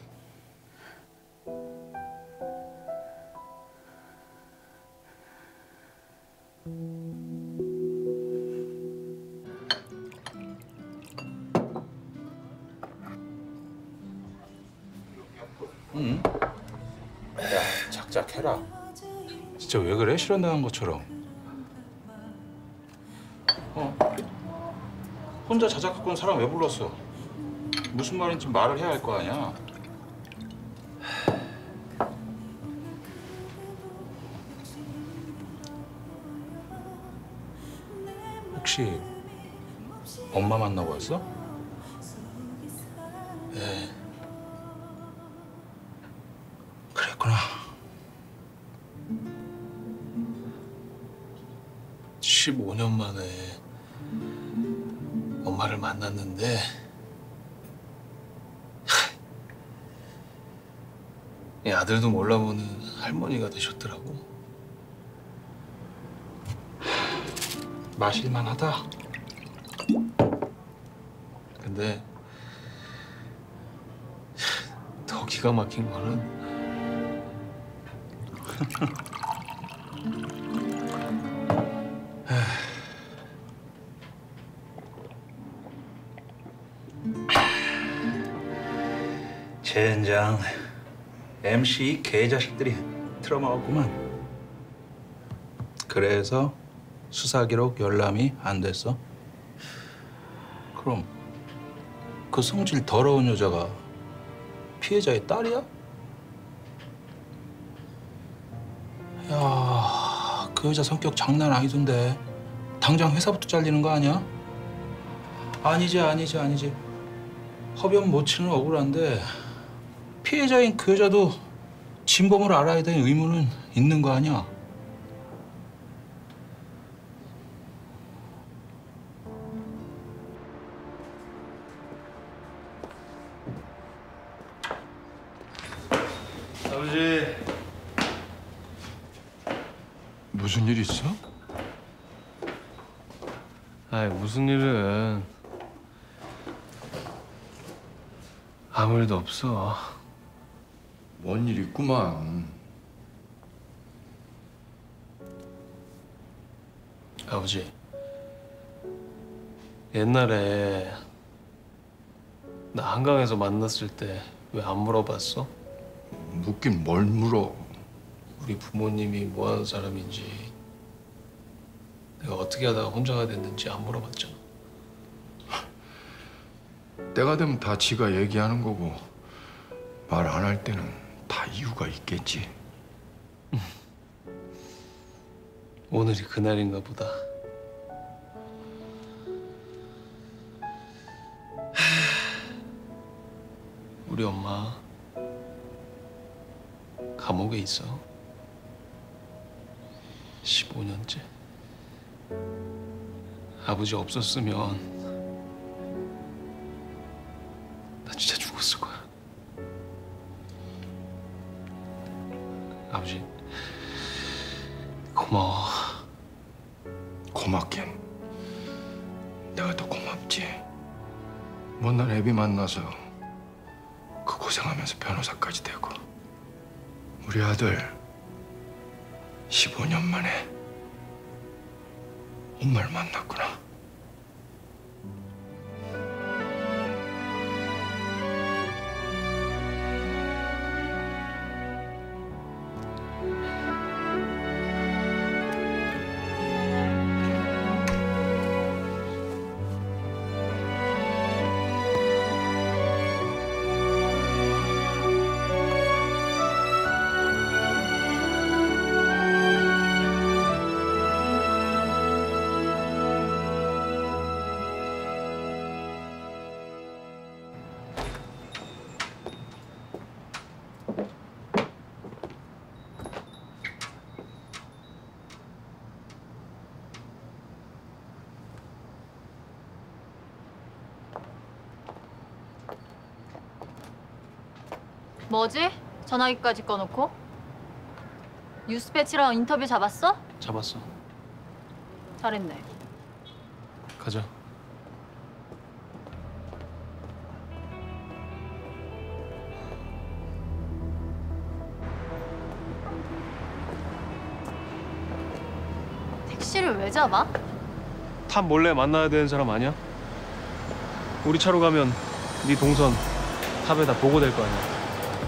[SPEAKER 22] 응? 야, 작작해라. 진짜 왜 그래? 실현당한 것처럼. 혼자 자작 갖고 온 사람 왜 불렀어? 무슨 말인지 말을 해야 할 거 아니야. 혹시 엄마 만나고 왔어?
[SPEAKER 20] 네.
[SPEAKER 22] 그랬구나.
[SPEAKER 2] 15년 만에 엄마를 만났는데 이 아들도 몰라보는 할머니가 되셨더라고.
[SPEAKER 22] 마실만하다.
[SPEAKER 2] 근데 더 기가 막힌 거는
[SPEAKER 22] 젠장 MC 개자식들이 틀어먹었구만. 그래서 수사 기록 열람이 안 됐어? 그럼 그 성질 더러운 여자가 피해자의 딸이야? 그 여자 성격 장난 아니던데. 당장 회사부터 잘리는 거 아니야? 아니지. 허변 못 치는 억울한데 피해자인 그 여자도 진범을 알아야 될 의무는 있는 거 아니야?
[SPEAKER 2] 아버지.
[SPEAKER 3] 무슨 일 있어?
[SPEAKER 2] 아이, 무슨 일은. 아무 일도 없어.
[SPEAKER 3] 뭔 일 있구만.
[SPEAKER 2] 아버지, 옛날에 나 한강에서 만났을 때 왜 안 물어봤어?
[SPEAKER 3] 묻긴 뭘 물어.
[SPEAKER 2] 우리 부모님이 뭐 하는 사람인지, 내가 어떻게 하다가 혼자가 됐는지 안 물어봤잖아.
[SPEAKER 3] 때가 되면 다 지가 얘기하는 거고 말 안 할 때는 다 이유가 있겠지.
[SPEAKER 2] 오늘이 그날인가 보다. 우리 엄마 감옥에 있어. 15년째. 아버지 없었으면 나 진짜 죽었을 거야. 아버지, 고마워.
[SPEAKER 3] 고맙긴. 내가 더 고맙지. 못난 애비 만나서 그 고생하면서 변호사까지 되고. 우리 아들 15년 만에 엄마를 만났구나.
[SPEAKER 21] 뭐지? 전화기까지 꺼놓고? 뉴스패치랑 인터뷰 잡았어?
[SPEAKER 2] 잡았어.
[SPEAKER 21] 잘했네.
[SPEAKER 2] 가자.
[SPEAKER 21] 택시를 왜 잡아?
[SPEAKER 2] 탑 몰래 만나야 되는 사람 아니야? 우리 차로 가면 네 동선 탑에다 보고될 거 아니야.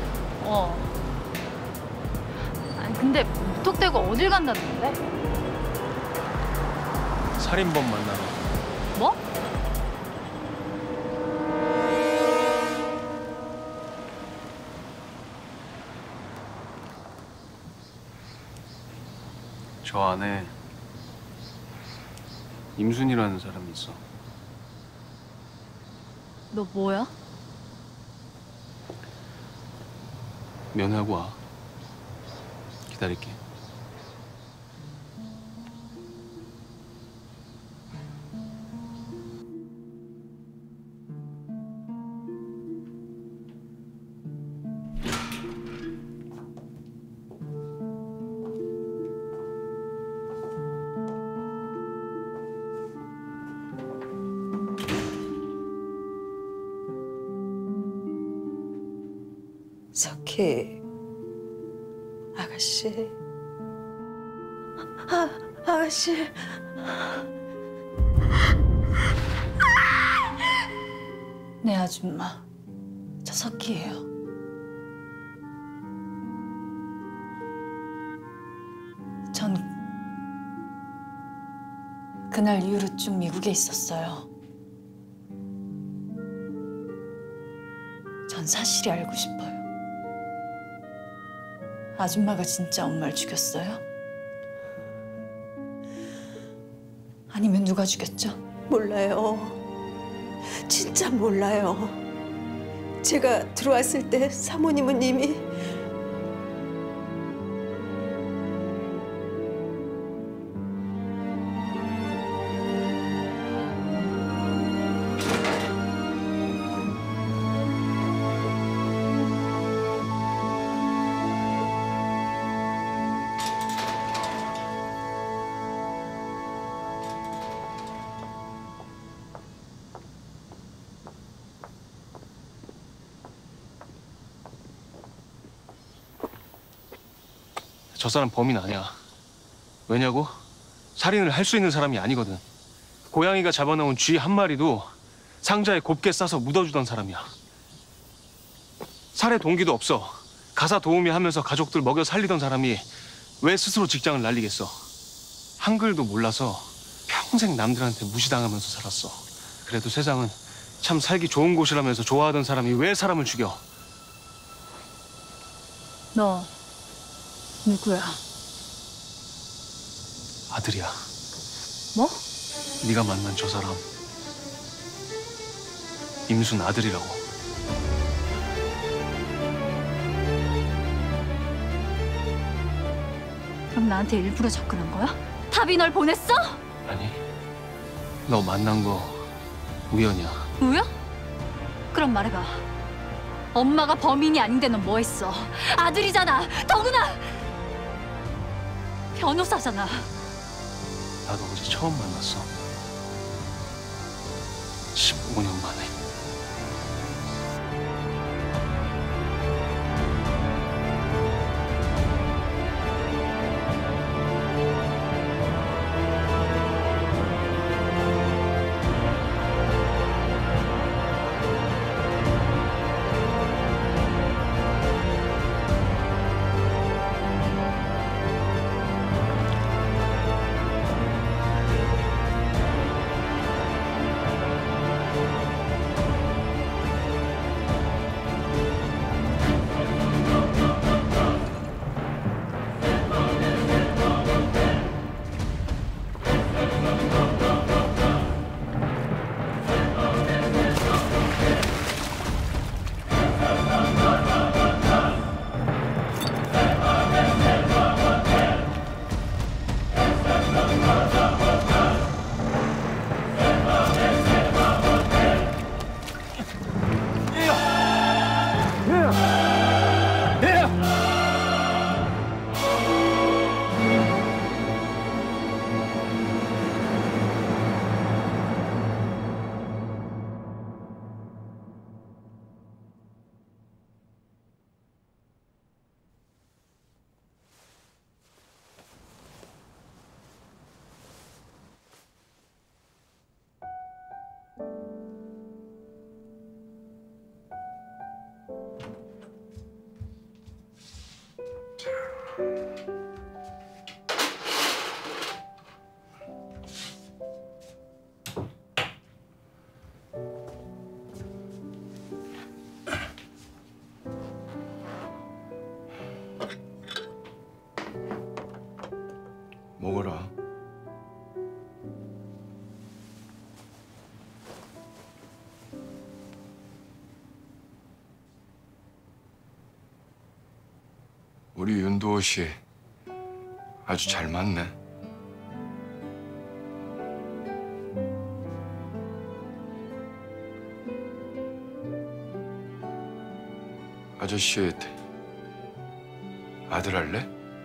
[SPEAKER 21] 아니 근데 무턱대고 어딜 간다는데?
[SPEAKER 2] 살인범 만나러.
[SPEAKER 21] 뭐?
[SPEAKER 2] 저 안에 임순이라는 사람이 있어.
[SPEAKER 21] 너 뭐야?
[SPEAKER 2] 면회하고 와. 기다릴게.
[SPEAKER 16] 석희 아가씨. 아가씨. 네 아줌마, 저 석희예요. 전 그날 이후로 쭉 미국에 있었어요. 전 사실이 알고 싶어요. 아줌마가 진짜 엄마를 죽였어요?
[SPEAKER 21] 아니면 누가 죽였죠?
[SPEAKER 16] 몰라요. 진짜 몰라요. 제가 들어왔을 때 사모님은 이미
[SPEAKER 2] 저 사람 범인 아니야. 왜냐고? 살인을 할 수 있는 사람이 아니거든. 고양이가 잡아놓은 쥐 한 마리도 상자에 곱게 싸서 묻어주던 사람이야. 살해 동기도 없어. 가사 도우미 하면서 가족들 먹여 살리던 사람이 왜 스스로 직장을 날리겠어? 한글도 몰라서 평생 남들한테 무시당하면서 살았어. 그래도 세상은 참 살기 좋은 곳이라면서 좋아하던 사람이 왜 사람을 죽여?
[SPEAKER 21] 너 누구야?
[SPEAKER 2] 아들이야.
[SPEAKER 21] 뭐?
[SPEAKER 2] 네가 만난 저 사람 임순 아들이라고.
[SPEAKER 21] 그럼 나한테 일부러 접근한 거야? 탑이 널 보냈어?
[SPEAKER 2] 아니, 너 만난 거 우연이야.
[SPEAKER 21] 우연? 그럼 말해봐. 엄마가 범인이 아닌데 넌 뭐 했어? 아들이잖아. 더구나 변호사잖아.
[SPEAKER 2] 나도 어제 처음 만났어. 15년 만에.
[SPEAKER 3] 먹어라. 우리 윤도호 씨 아주 잘 맞네. 아저씨 아들 할래?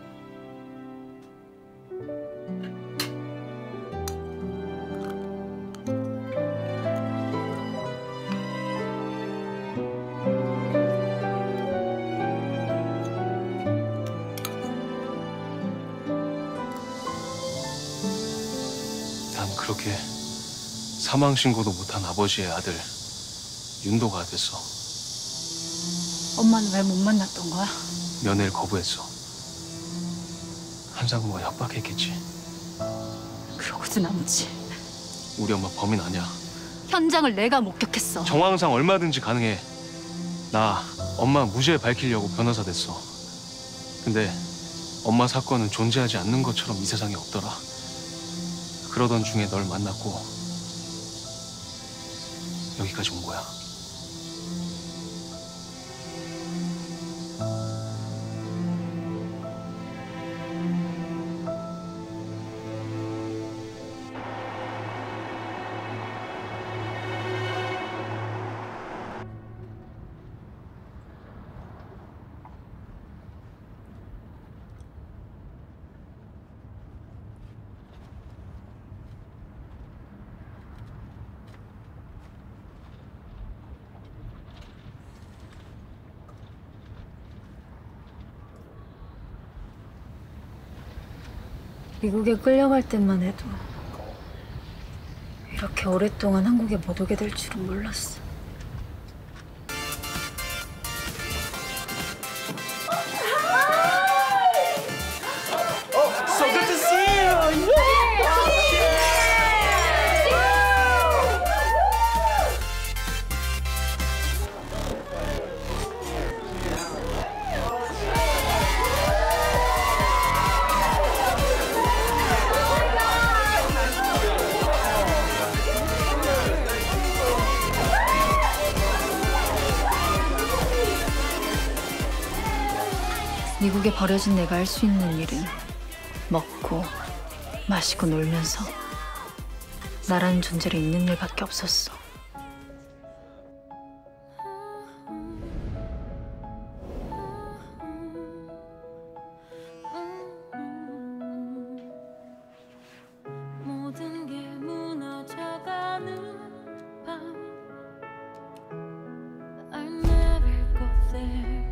[SPEAKER 2] 난 그렇게 사망 신고도 못한 아버지의 아들 윤도가 됐어.
[SPEAKER 21] 엄마는 왜 못 만났던 거야?
[SPEAKER 2] 면회를 거부했어. 한상무가 협박했겠지.
[SPEAKER 21] 그러고도 남지.
[SPEAKER 2] 우리 엄마 범인 아니야.
[SPEAKER 21] 현장을 내가 목격했어.
[SPEAKER 2] 정황상 얼마든지 가능해. 나 엄마 무죄 밝히려고 변호사 됐어. 근데 엄마 사건은 존재하지 않는 것처럼 이 세상에 없더라. 그러던 중에 널 만났고 여기까지 온 거야.
[SPEAKER 6] 미국에 끌려갈 때만 해도 이렇게 오랫동안 한국에 못 오게 될 줄은 몰랐어.
[SPEAKER 15] So good to see you.
[SPEAKER 6] 미국에 버려진 내가 할 수 있는 일은 먹고 마시고 놀면서 나라는 존재를 잊는 일밖에 없었어.
[SPEAKER 7] 모든 게 무너져가는 밤 I never go there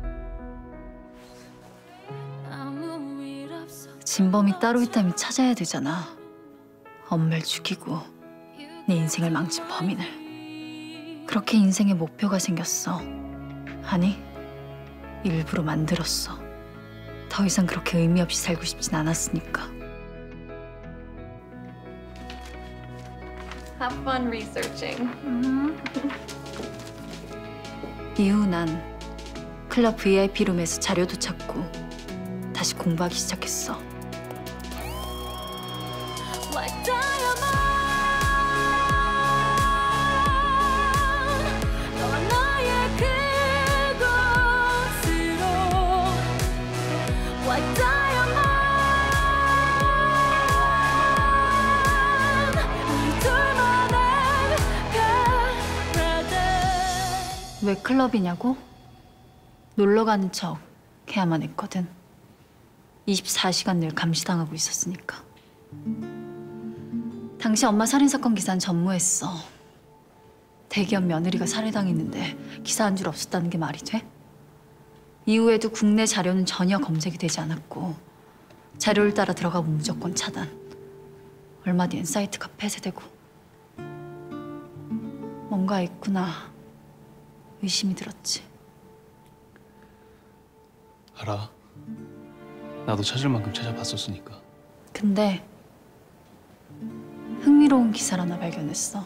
[SPEAKER 7] 아무 일 없어
[SPEAKER 6] 진범이 따로 있다면 찾아야 되잖아. 엄마를 죽이고 내 인생을 망친 범인을. 그렇게 인생에 목표가 생겼어. 아니, 일부러 만들었어. 더 이상 그렇게 의미 없이 살고 싶진 않았으니까.
[SPEAKER 5] Have fun researching.
[SPEAKER 6] 이후 난 클럽 VIP 룸에서 자료도 찾고 다시 공부하기 시작했어.
[SPEAKER 7] Like diamond 너와 나의 그곳으로 Like diamond 우리 둘만의 paradise
[SPEAKER 6] 왜 클럽이냐고? 놀러 가는 척 해야만 했거든. 24시간 늘 감시당하고 있었으니까. 당시 엄마 살인사건 기사는 전무했어. 대기업 며느리가 살해당했는데 기사한 줄 없었다는 게 말이 돼? 이후에도 국내 자료는 전혀 검색이 되지 않았고 자료를 따라 들어가면 무조건 차단. 얼마 뒤엔 사이트가 폐쇄되고. 뭔가 있구나 의심이 들었지.
[SPEAKER 2] 알아. 나도 찾을 만큼 찾아봤었으니까.
[SPEAKER 6] 근데 흥미로운 기사를 하나 발견했어.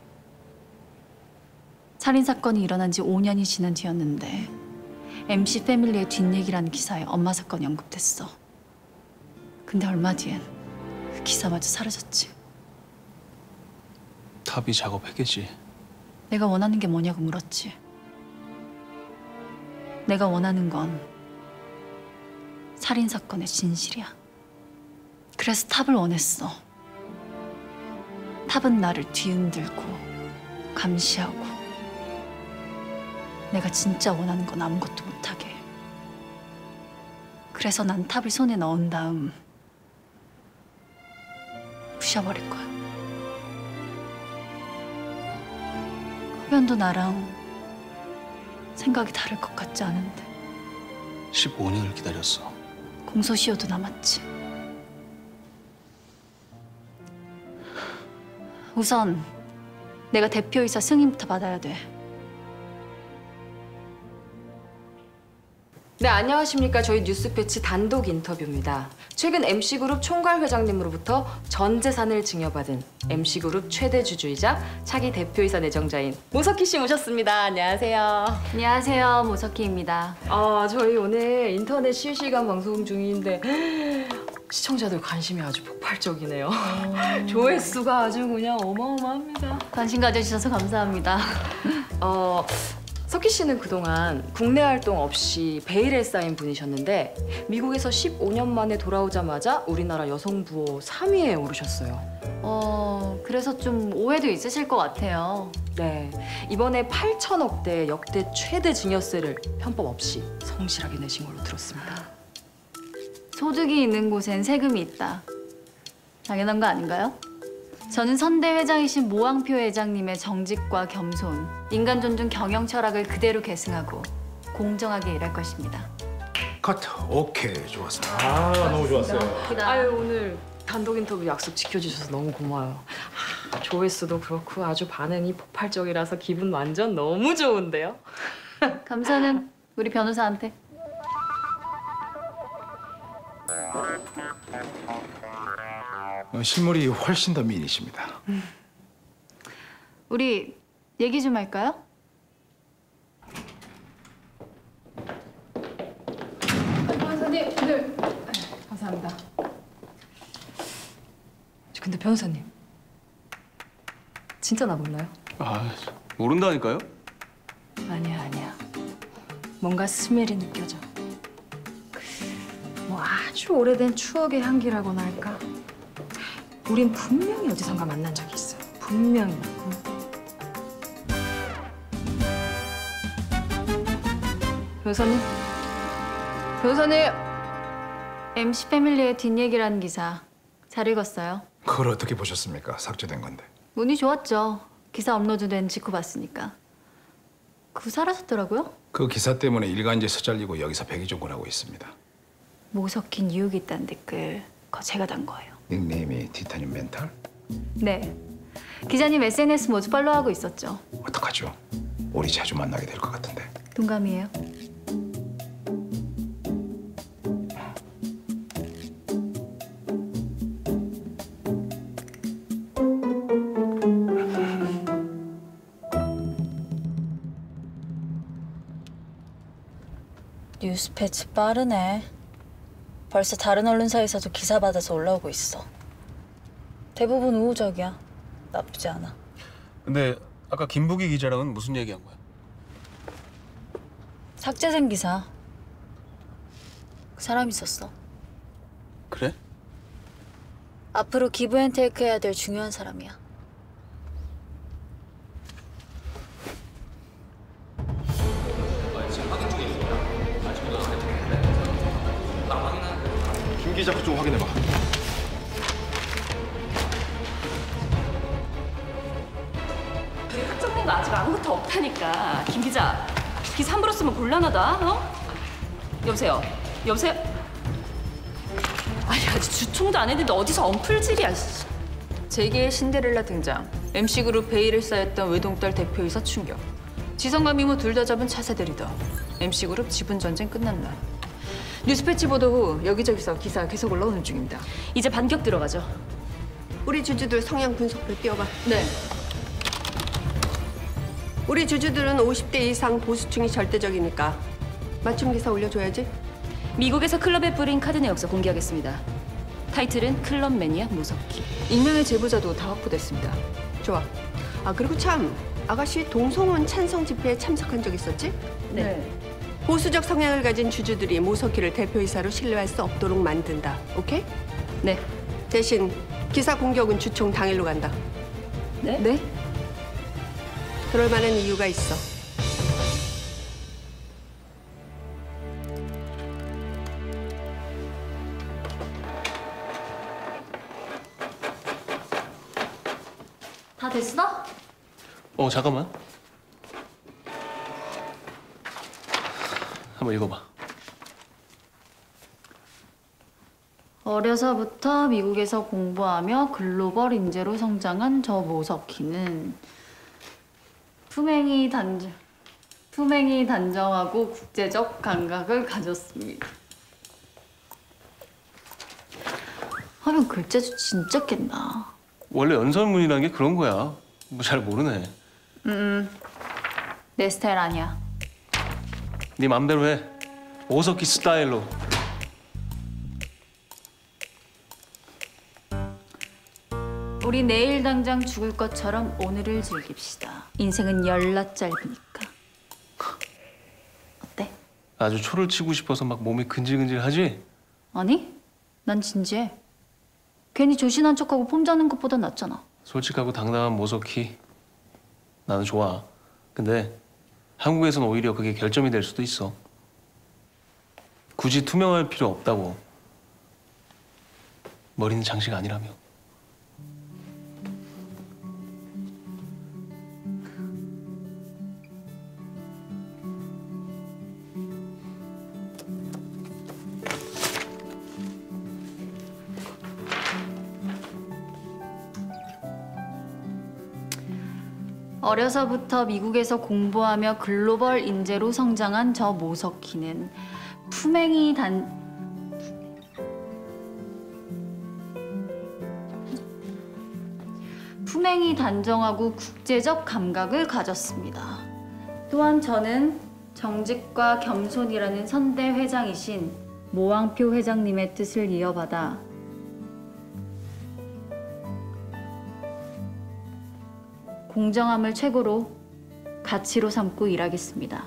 [SPEAKER 6] 살인사건이 일어난 지 5년이 지난 뒤였는데 MC 패밀리의 뒷얘기라는 기사에 엄마 사건이 언급됐어. 근데 얼마 뒤엔 그 기사마저 사라졌지.
[SPEAKER 2] 탑이 작업했겠지.
[SPEAKER 6] 내가 원하는 게 뭐냐고 물었지. 내가 원하는 건 살인사건의 진실이야. 그래서 탑을 원했어. 탑은 나를 뒤흔들고 감시하고 내가 진짜 원하는 건 아무것도 못하게. 그래서 난 탑을 손에 넣은 다음 부셔버릴 거야. 흡연도 나랑 생각이 다를 것 같지 않은데
[SPEAKER 2] 15년을 기다렸어.
[SPEAKER 6] 공소시효도 남았지. 우선 내가 대표이사 승인부터 받아야 돼.
[SPEAKER 9] 네, 안녕하십니까. 저희 뉴스패치 단독 인터뷰입니다. 최근 MC그룹 총괄 회장님으로부터 전 재산을 증여받은 MC그룹 최대 주주이자 차기 대표이사 내정자인 모석희 씨 모셨습니다. 안녕하세요.
[SPEAKER 6] 안녕하세요. 모석희입니다.
[SPEAKER 9] 저희 오늘 인터넷 실시간 방송 중인데 시청자들 관심이 아주 폭발적이네요. 조회수가 아주 그냥 어마어마합니다.
[SPEAKER 6] 관심 가져주셔서 감사합니다.
[SPEAKER 9] 석희 씨는 그동안 국내 활동 없이 베일에 쌓인 분이셨는데 미국에서 15년 만에 돌아오자마자 우리나라 여성 부호 3위에 오르셨어요.
[SPEAKER 6] 그래서 좀 오해도 있으실 것 같아요.
[SPEAKER 9] 네, 이번에 8천억대 역대 최대 증여세를 편법 없이 성실하게 내신 걸로 들었습니다.
[SPEAKER 6] 소득이 있는 곳엔 세금이 있다. 당연한 거 아닌가요? 저는 선대 회장이신 모왕표 회장님의 정직과 겸손, 인간 존중 경영 철학을 그대로 계승하고 공정하게 일할 것입니다.
[SPEAKER 22] 컷. 오케이. 좋았습니다. 너무 좋았어요.
[SPEAKER 9] 아유, 오늘 단독 인터뷰 약속 지켜주셔서 너무 고마워요. 조회수도 그렇고 아주 반응이 폭발적이라서 기분 완전 너무 좋은데요?
[SPEAKER 6] 감사는 우리 변호사한테.
[SPEAKER 22] 실물이 훨씬 더 미인이십니다.
[SPEAKER 6] 우리 얘기 좀 할까요?
[SPEAKER 9] 변호사님, 네. 감사합니다. 근데 변호사님, 진짜 나 몰라요?
[SPEAKER 20] 모른다니까요?
[SPEAKER 9] 아니야. 뭔가 스멜이 느껴져. 뭐 아주 오래된 추억의 향기라고나 할까? 우린 분명히 어디선가 만난 적이 있어요. 분명히. 변호사님?
[SPEAKER 6] MC 패밀리의 뒷얘기라는 기사 잘 읽었어요.
[SPEAKER 22] 그걸 어떻게 보셨습니까? 삭제된 건데.
[SPEAKER 6] 운이 좋았죠. 기사 업로드된 직후 봤으니까. 그거 사라졌더라고요.
[SPEAKER 22] 그 기사 때문에 일간지에서 잘리고 여기서 백의종군하고 있습니다.
[SPEAKER 6] 목 섞인 유혹이 있다는 댓글 그거 제가 단 거예요.
[SPEAKER 22] 닉네임이 티타늄 멘탈?
[SPEAKER 6] 네. 기자님 SNS 모두 팔로우하고 있었죠.
[SPEAKER 22] 어떡하죠? 우리 자주 만나게 될 것 같은데.
[SPEAKER 6] 동감이에요.
[SPEAKER 21] 뉴스패치 빠르네. 벌써 다른 언론사에서도 기사 받아서 올라오고 있어. 대부분 우호적이야. 나쁘지 않아.
[SPEAKER 2] 근데 아까 김부기 기자랑은 무슨 얘기한 거야?
[SPEAKER 21] 삭제된 기사. 그 사람 있었어.
[SPEAKER 2] 그래?
[SPEAKER 21] 앞으로 기브앤테이크 해야 될 중요한 사람이야.
[SPEAKER 14] 김 기자 거 좀 확인해봐.
[SPEAKER 17] 그게 확정된 거 아직 아무것도 없다니까. 김 기자, 기사 함부로 쓰면 곤란하다. 여보세요? 아니, 아직 주총도 안 했는데 어디서 언풀질이야.
[SPEAKER 11] 제2의 신데렐라 등장. MC그룹 베일을 쌓였던 외동딸 대표이사 충격. 지성과 미모 둘 다 잡은 차세대 리더. MC그룹 지분 전쟁 끝난 날. 뉴스패치 보도 후 여기저기서 기사 계속 올라오는 중입니다.
[SPEAKER 17] 이제 반격 들어가죠.
[SPEAKER 1] 우리 주주들 성향 분석표 띄워봐.
[SPEAKER 11] 네.
[SPEAKER 1] 우리 주주들은 50대 이상 보수층이 절대적이니까 맞춤 기사 올려줘야지.
[SPEAKER 17] 미국에서 클럽에 뿌린 카드 내역서 공개하겠습니다. 타이틀은 클럽 매니아 모석희.
[SPEAKER 11] 익명의 제보자도 다 확보됐습니다.
[SPEAKER 1] 좋아. 그리고 참 아가씨 동성혼 찬성 집회에 참석한 적 있었지?
[SPEAKER 11] 네.
[SPEAKER 1] 보수적 성향을 가진 주주들이 모석희를 대표이사로 신뢰할 수 없도록 만든다. 오케이?
[SPEAKER 11] 네.
[SPEAKER 1] 대신 기사 공격은 주총 당일로 간다.
[SPEAKER 11] 네? 네?
[SPEAKER 1] 그럴 만한 이유가 있어.
[SPEAKER 6] 다 됐어?
[SPEAKER 2] 잠깐만. 한번 읽어봐.
[SPEAKER 6] 어려서부터 미국에서 공부하며 글로벌 인재로 성장한 저 모석희는 품행이 단정하고 국제적 감각을 가졌습니다. 하면 글재주 진짜 깼나?
[SPEAKER 2] 원래 연설문이라는 게 그런 거야. 뭐 잘 모르네.
[SPEAKER 6] 내 스타일 아니야.
[SPEAKER 2] 네 맘대로 해. 오석희 스타일로.
[SPEAKER 6] 우리 내일 당장 죽을 것처럼 오늘을 즐깁시다. 인생은 열나 짧으니까. 어때?
[SPEAKER 2] 아주 초를 치고 싶어서 막 몸이 근질근질하지?
[SPEAKER 6] 아니, 난 진지해. 괜히 조신한 척하고 폼 잡는 것보다 낫잖아.
[SPEAKER 2] 솔직하고 당당한 모석희. 나는 좋아. 근데 한국에선 오히려 그게 결점이 될 수도 있어. 굳이 투명할 필요 없다고. 머리는 장식 아니라며.
[SPEAKER 6] 어려서부터 미국에서 공부하며 글로벌 인재로 성장한 저 모석희는 품행이 단정하고 국제적 감각을 가졌습니다. 또한 저는 정직과 겸손이라는 선대 회장이신 모왕표 회장님의 뜻을 이어받아 공정함을 최고로 가치로 삼고 일하겠습니다.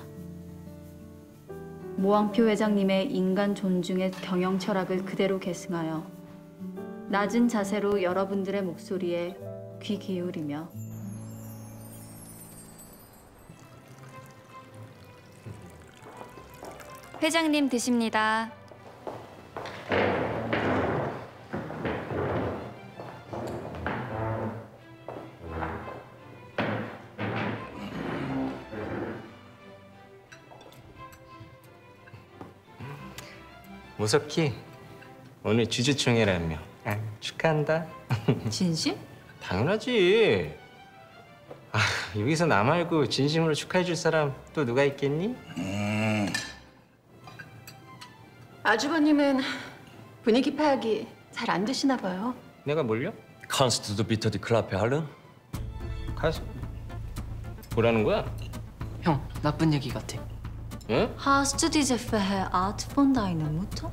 [SPEAKER 6] 모왕표 회장님의 인간 존중의 경영 철학을 그대로 계승하여 낮은 자세로 여러분들의 목소리에 귀 기울이며
[SPEAKER 4] 회장님 드십니다.
[SPEAKER 13] 모석희, 오늘 주주총회라며. 축하한다.
[SPEAKER 6] 진심?
[SPEAKER 13] 당연하지. 여기서 나 말고 진심으로 축하해줄 사람 또 누가 있겠니?
[SPEAKER 12] 아주버님은 분위기 파악이 잘 안 되시나 봐요.
[SPEAKER 13] 내가 뭘요?
[SPEAKER 14] Kannst du bitte die Klappe halten?
[SPEAKER 13] 뭐라는 거야?
[SPEAKER 23] 형, 나쁜 얘기 같아.
[SPEAKER 13] 응?
[SPEAKER 6] Hast du diese freche Art von deiner Mutter?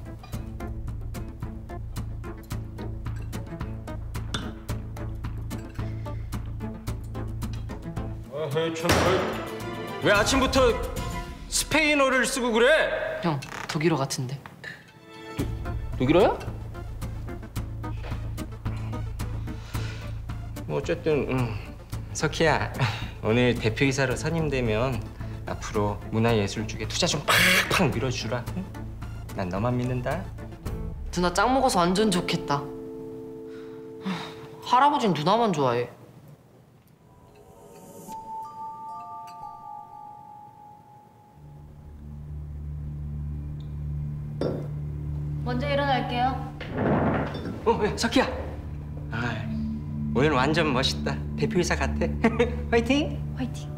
[SPEAKER 13] 왜 아침부터 스페인어를 쓰고 그래?
[SPEAKER 23] 형, 독일어 같은데.
[SPEAKER 13] 독일어야? 뭐 어쨌든 석희야, 오늘 대표이사로 선임되면 앞으로 문화예술 쪽에 투자 좀 팍팍 밀어주라. 응? 난 너만 믿는다.
[SPEAKER 23] 누나 짱 먹어서 완전 좋겠다. 할아버진 누나만 좋아해.
[SPEAKER 6] 먼저 일어날게요.
[SPEAKER 13] 석희야. 오늘 완전 멋있다. 대표이사 같아. 화이팅!
[SPEAKER 6] 화이팅.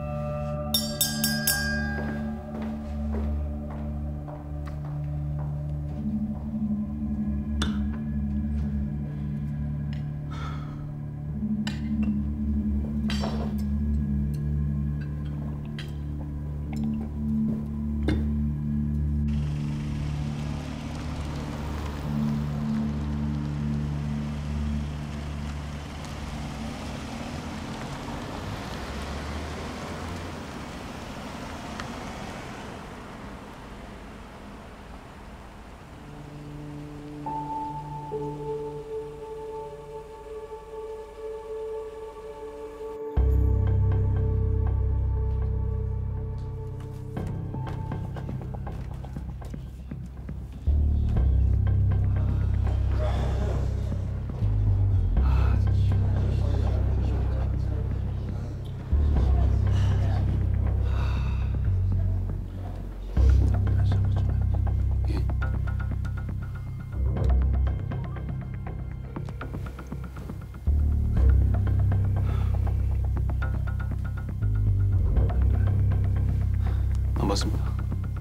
[SPEAKER 2] 맞습니다.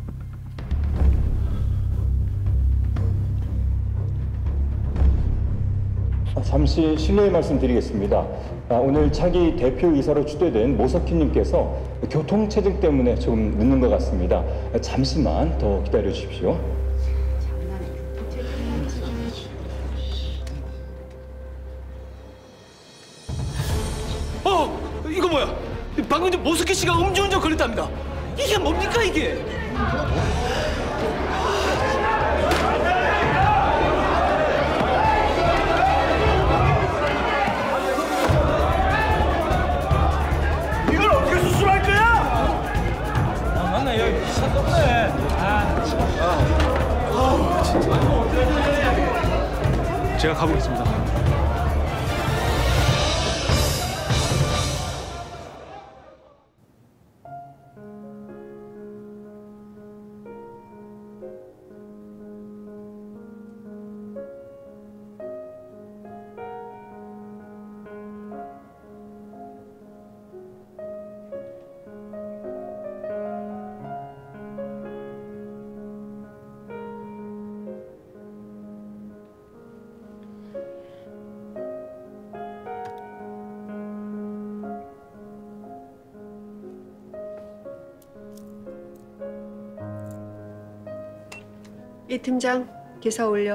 [SPEAKER 24] 잠시 실례의 말씀드리겠습니다. 오늘 차기 대표이사로 추대된 모석희님께서 교통체증 때문에 조금 늦는 것 같습니다. 잠시만 더 기다려 주십시오.
[SPEAKER 15] 방금 전 모스키 씨가 음주운전 걸렸답니다. 이게 뭡니까 이게?
[SPEAKER 8] 이걸 어떻게 수습할 거야?
[SPEAKER 15] 아 맞네 여기 기사 떴네. 아 진짜. 제가 가보겠습니다.
[SPEAKER 1] 이 팀장, 기사 올려.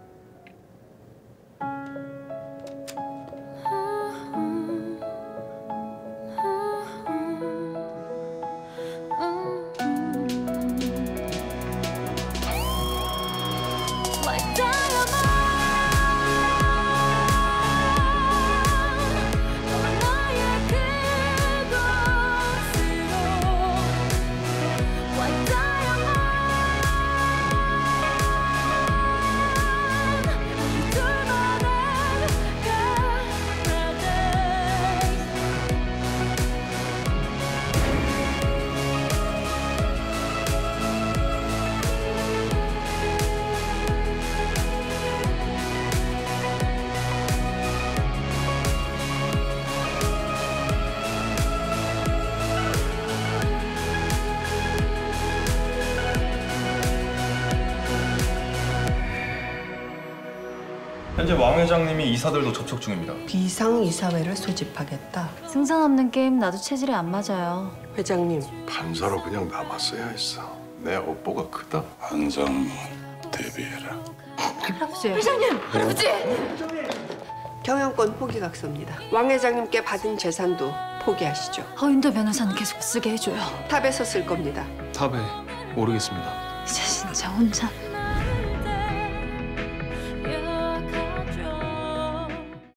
[SPEAKER 14] 현재 왕 회장님이 이사들도 접촉 중입니다.
[SPEAKER 1] 비상이사회를 소집하겠다.
[SPEAKER 6] 승산 없는 게임 나도 체질에 안 맞아요.
[SPEAKER 1] 회장님.
[SPEAKER 10] 판사로 그냥 남았어야 했어. 내 업보가 크다. 한상무 대비해라.
[SPEAKER 1] 할아버지.
[SPEAKER 6] 회장님! 할아버지!
[SPEAKER 1] 경영권 포기각서입니다. 왕 회장님께 받은 재산도 포기하시죠.
[SPEAKER 6] 허윤도 변호사는 계속 쓰게 해줘요.
[SPEAKER 1] 탑에서 쓸 겁니다.
[SPEAKER 2] 탑에 오르겠습니다.
[SPEAKER 6] 이제 진짜 혼자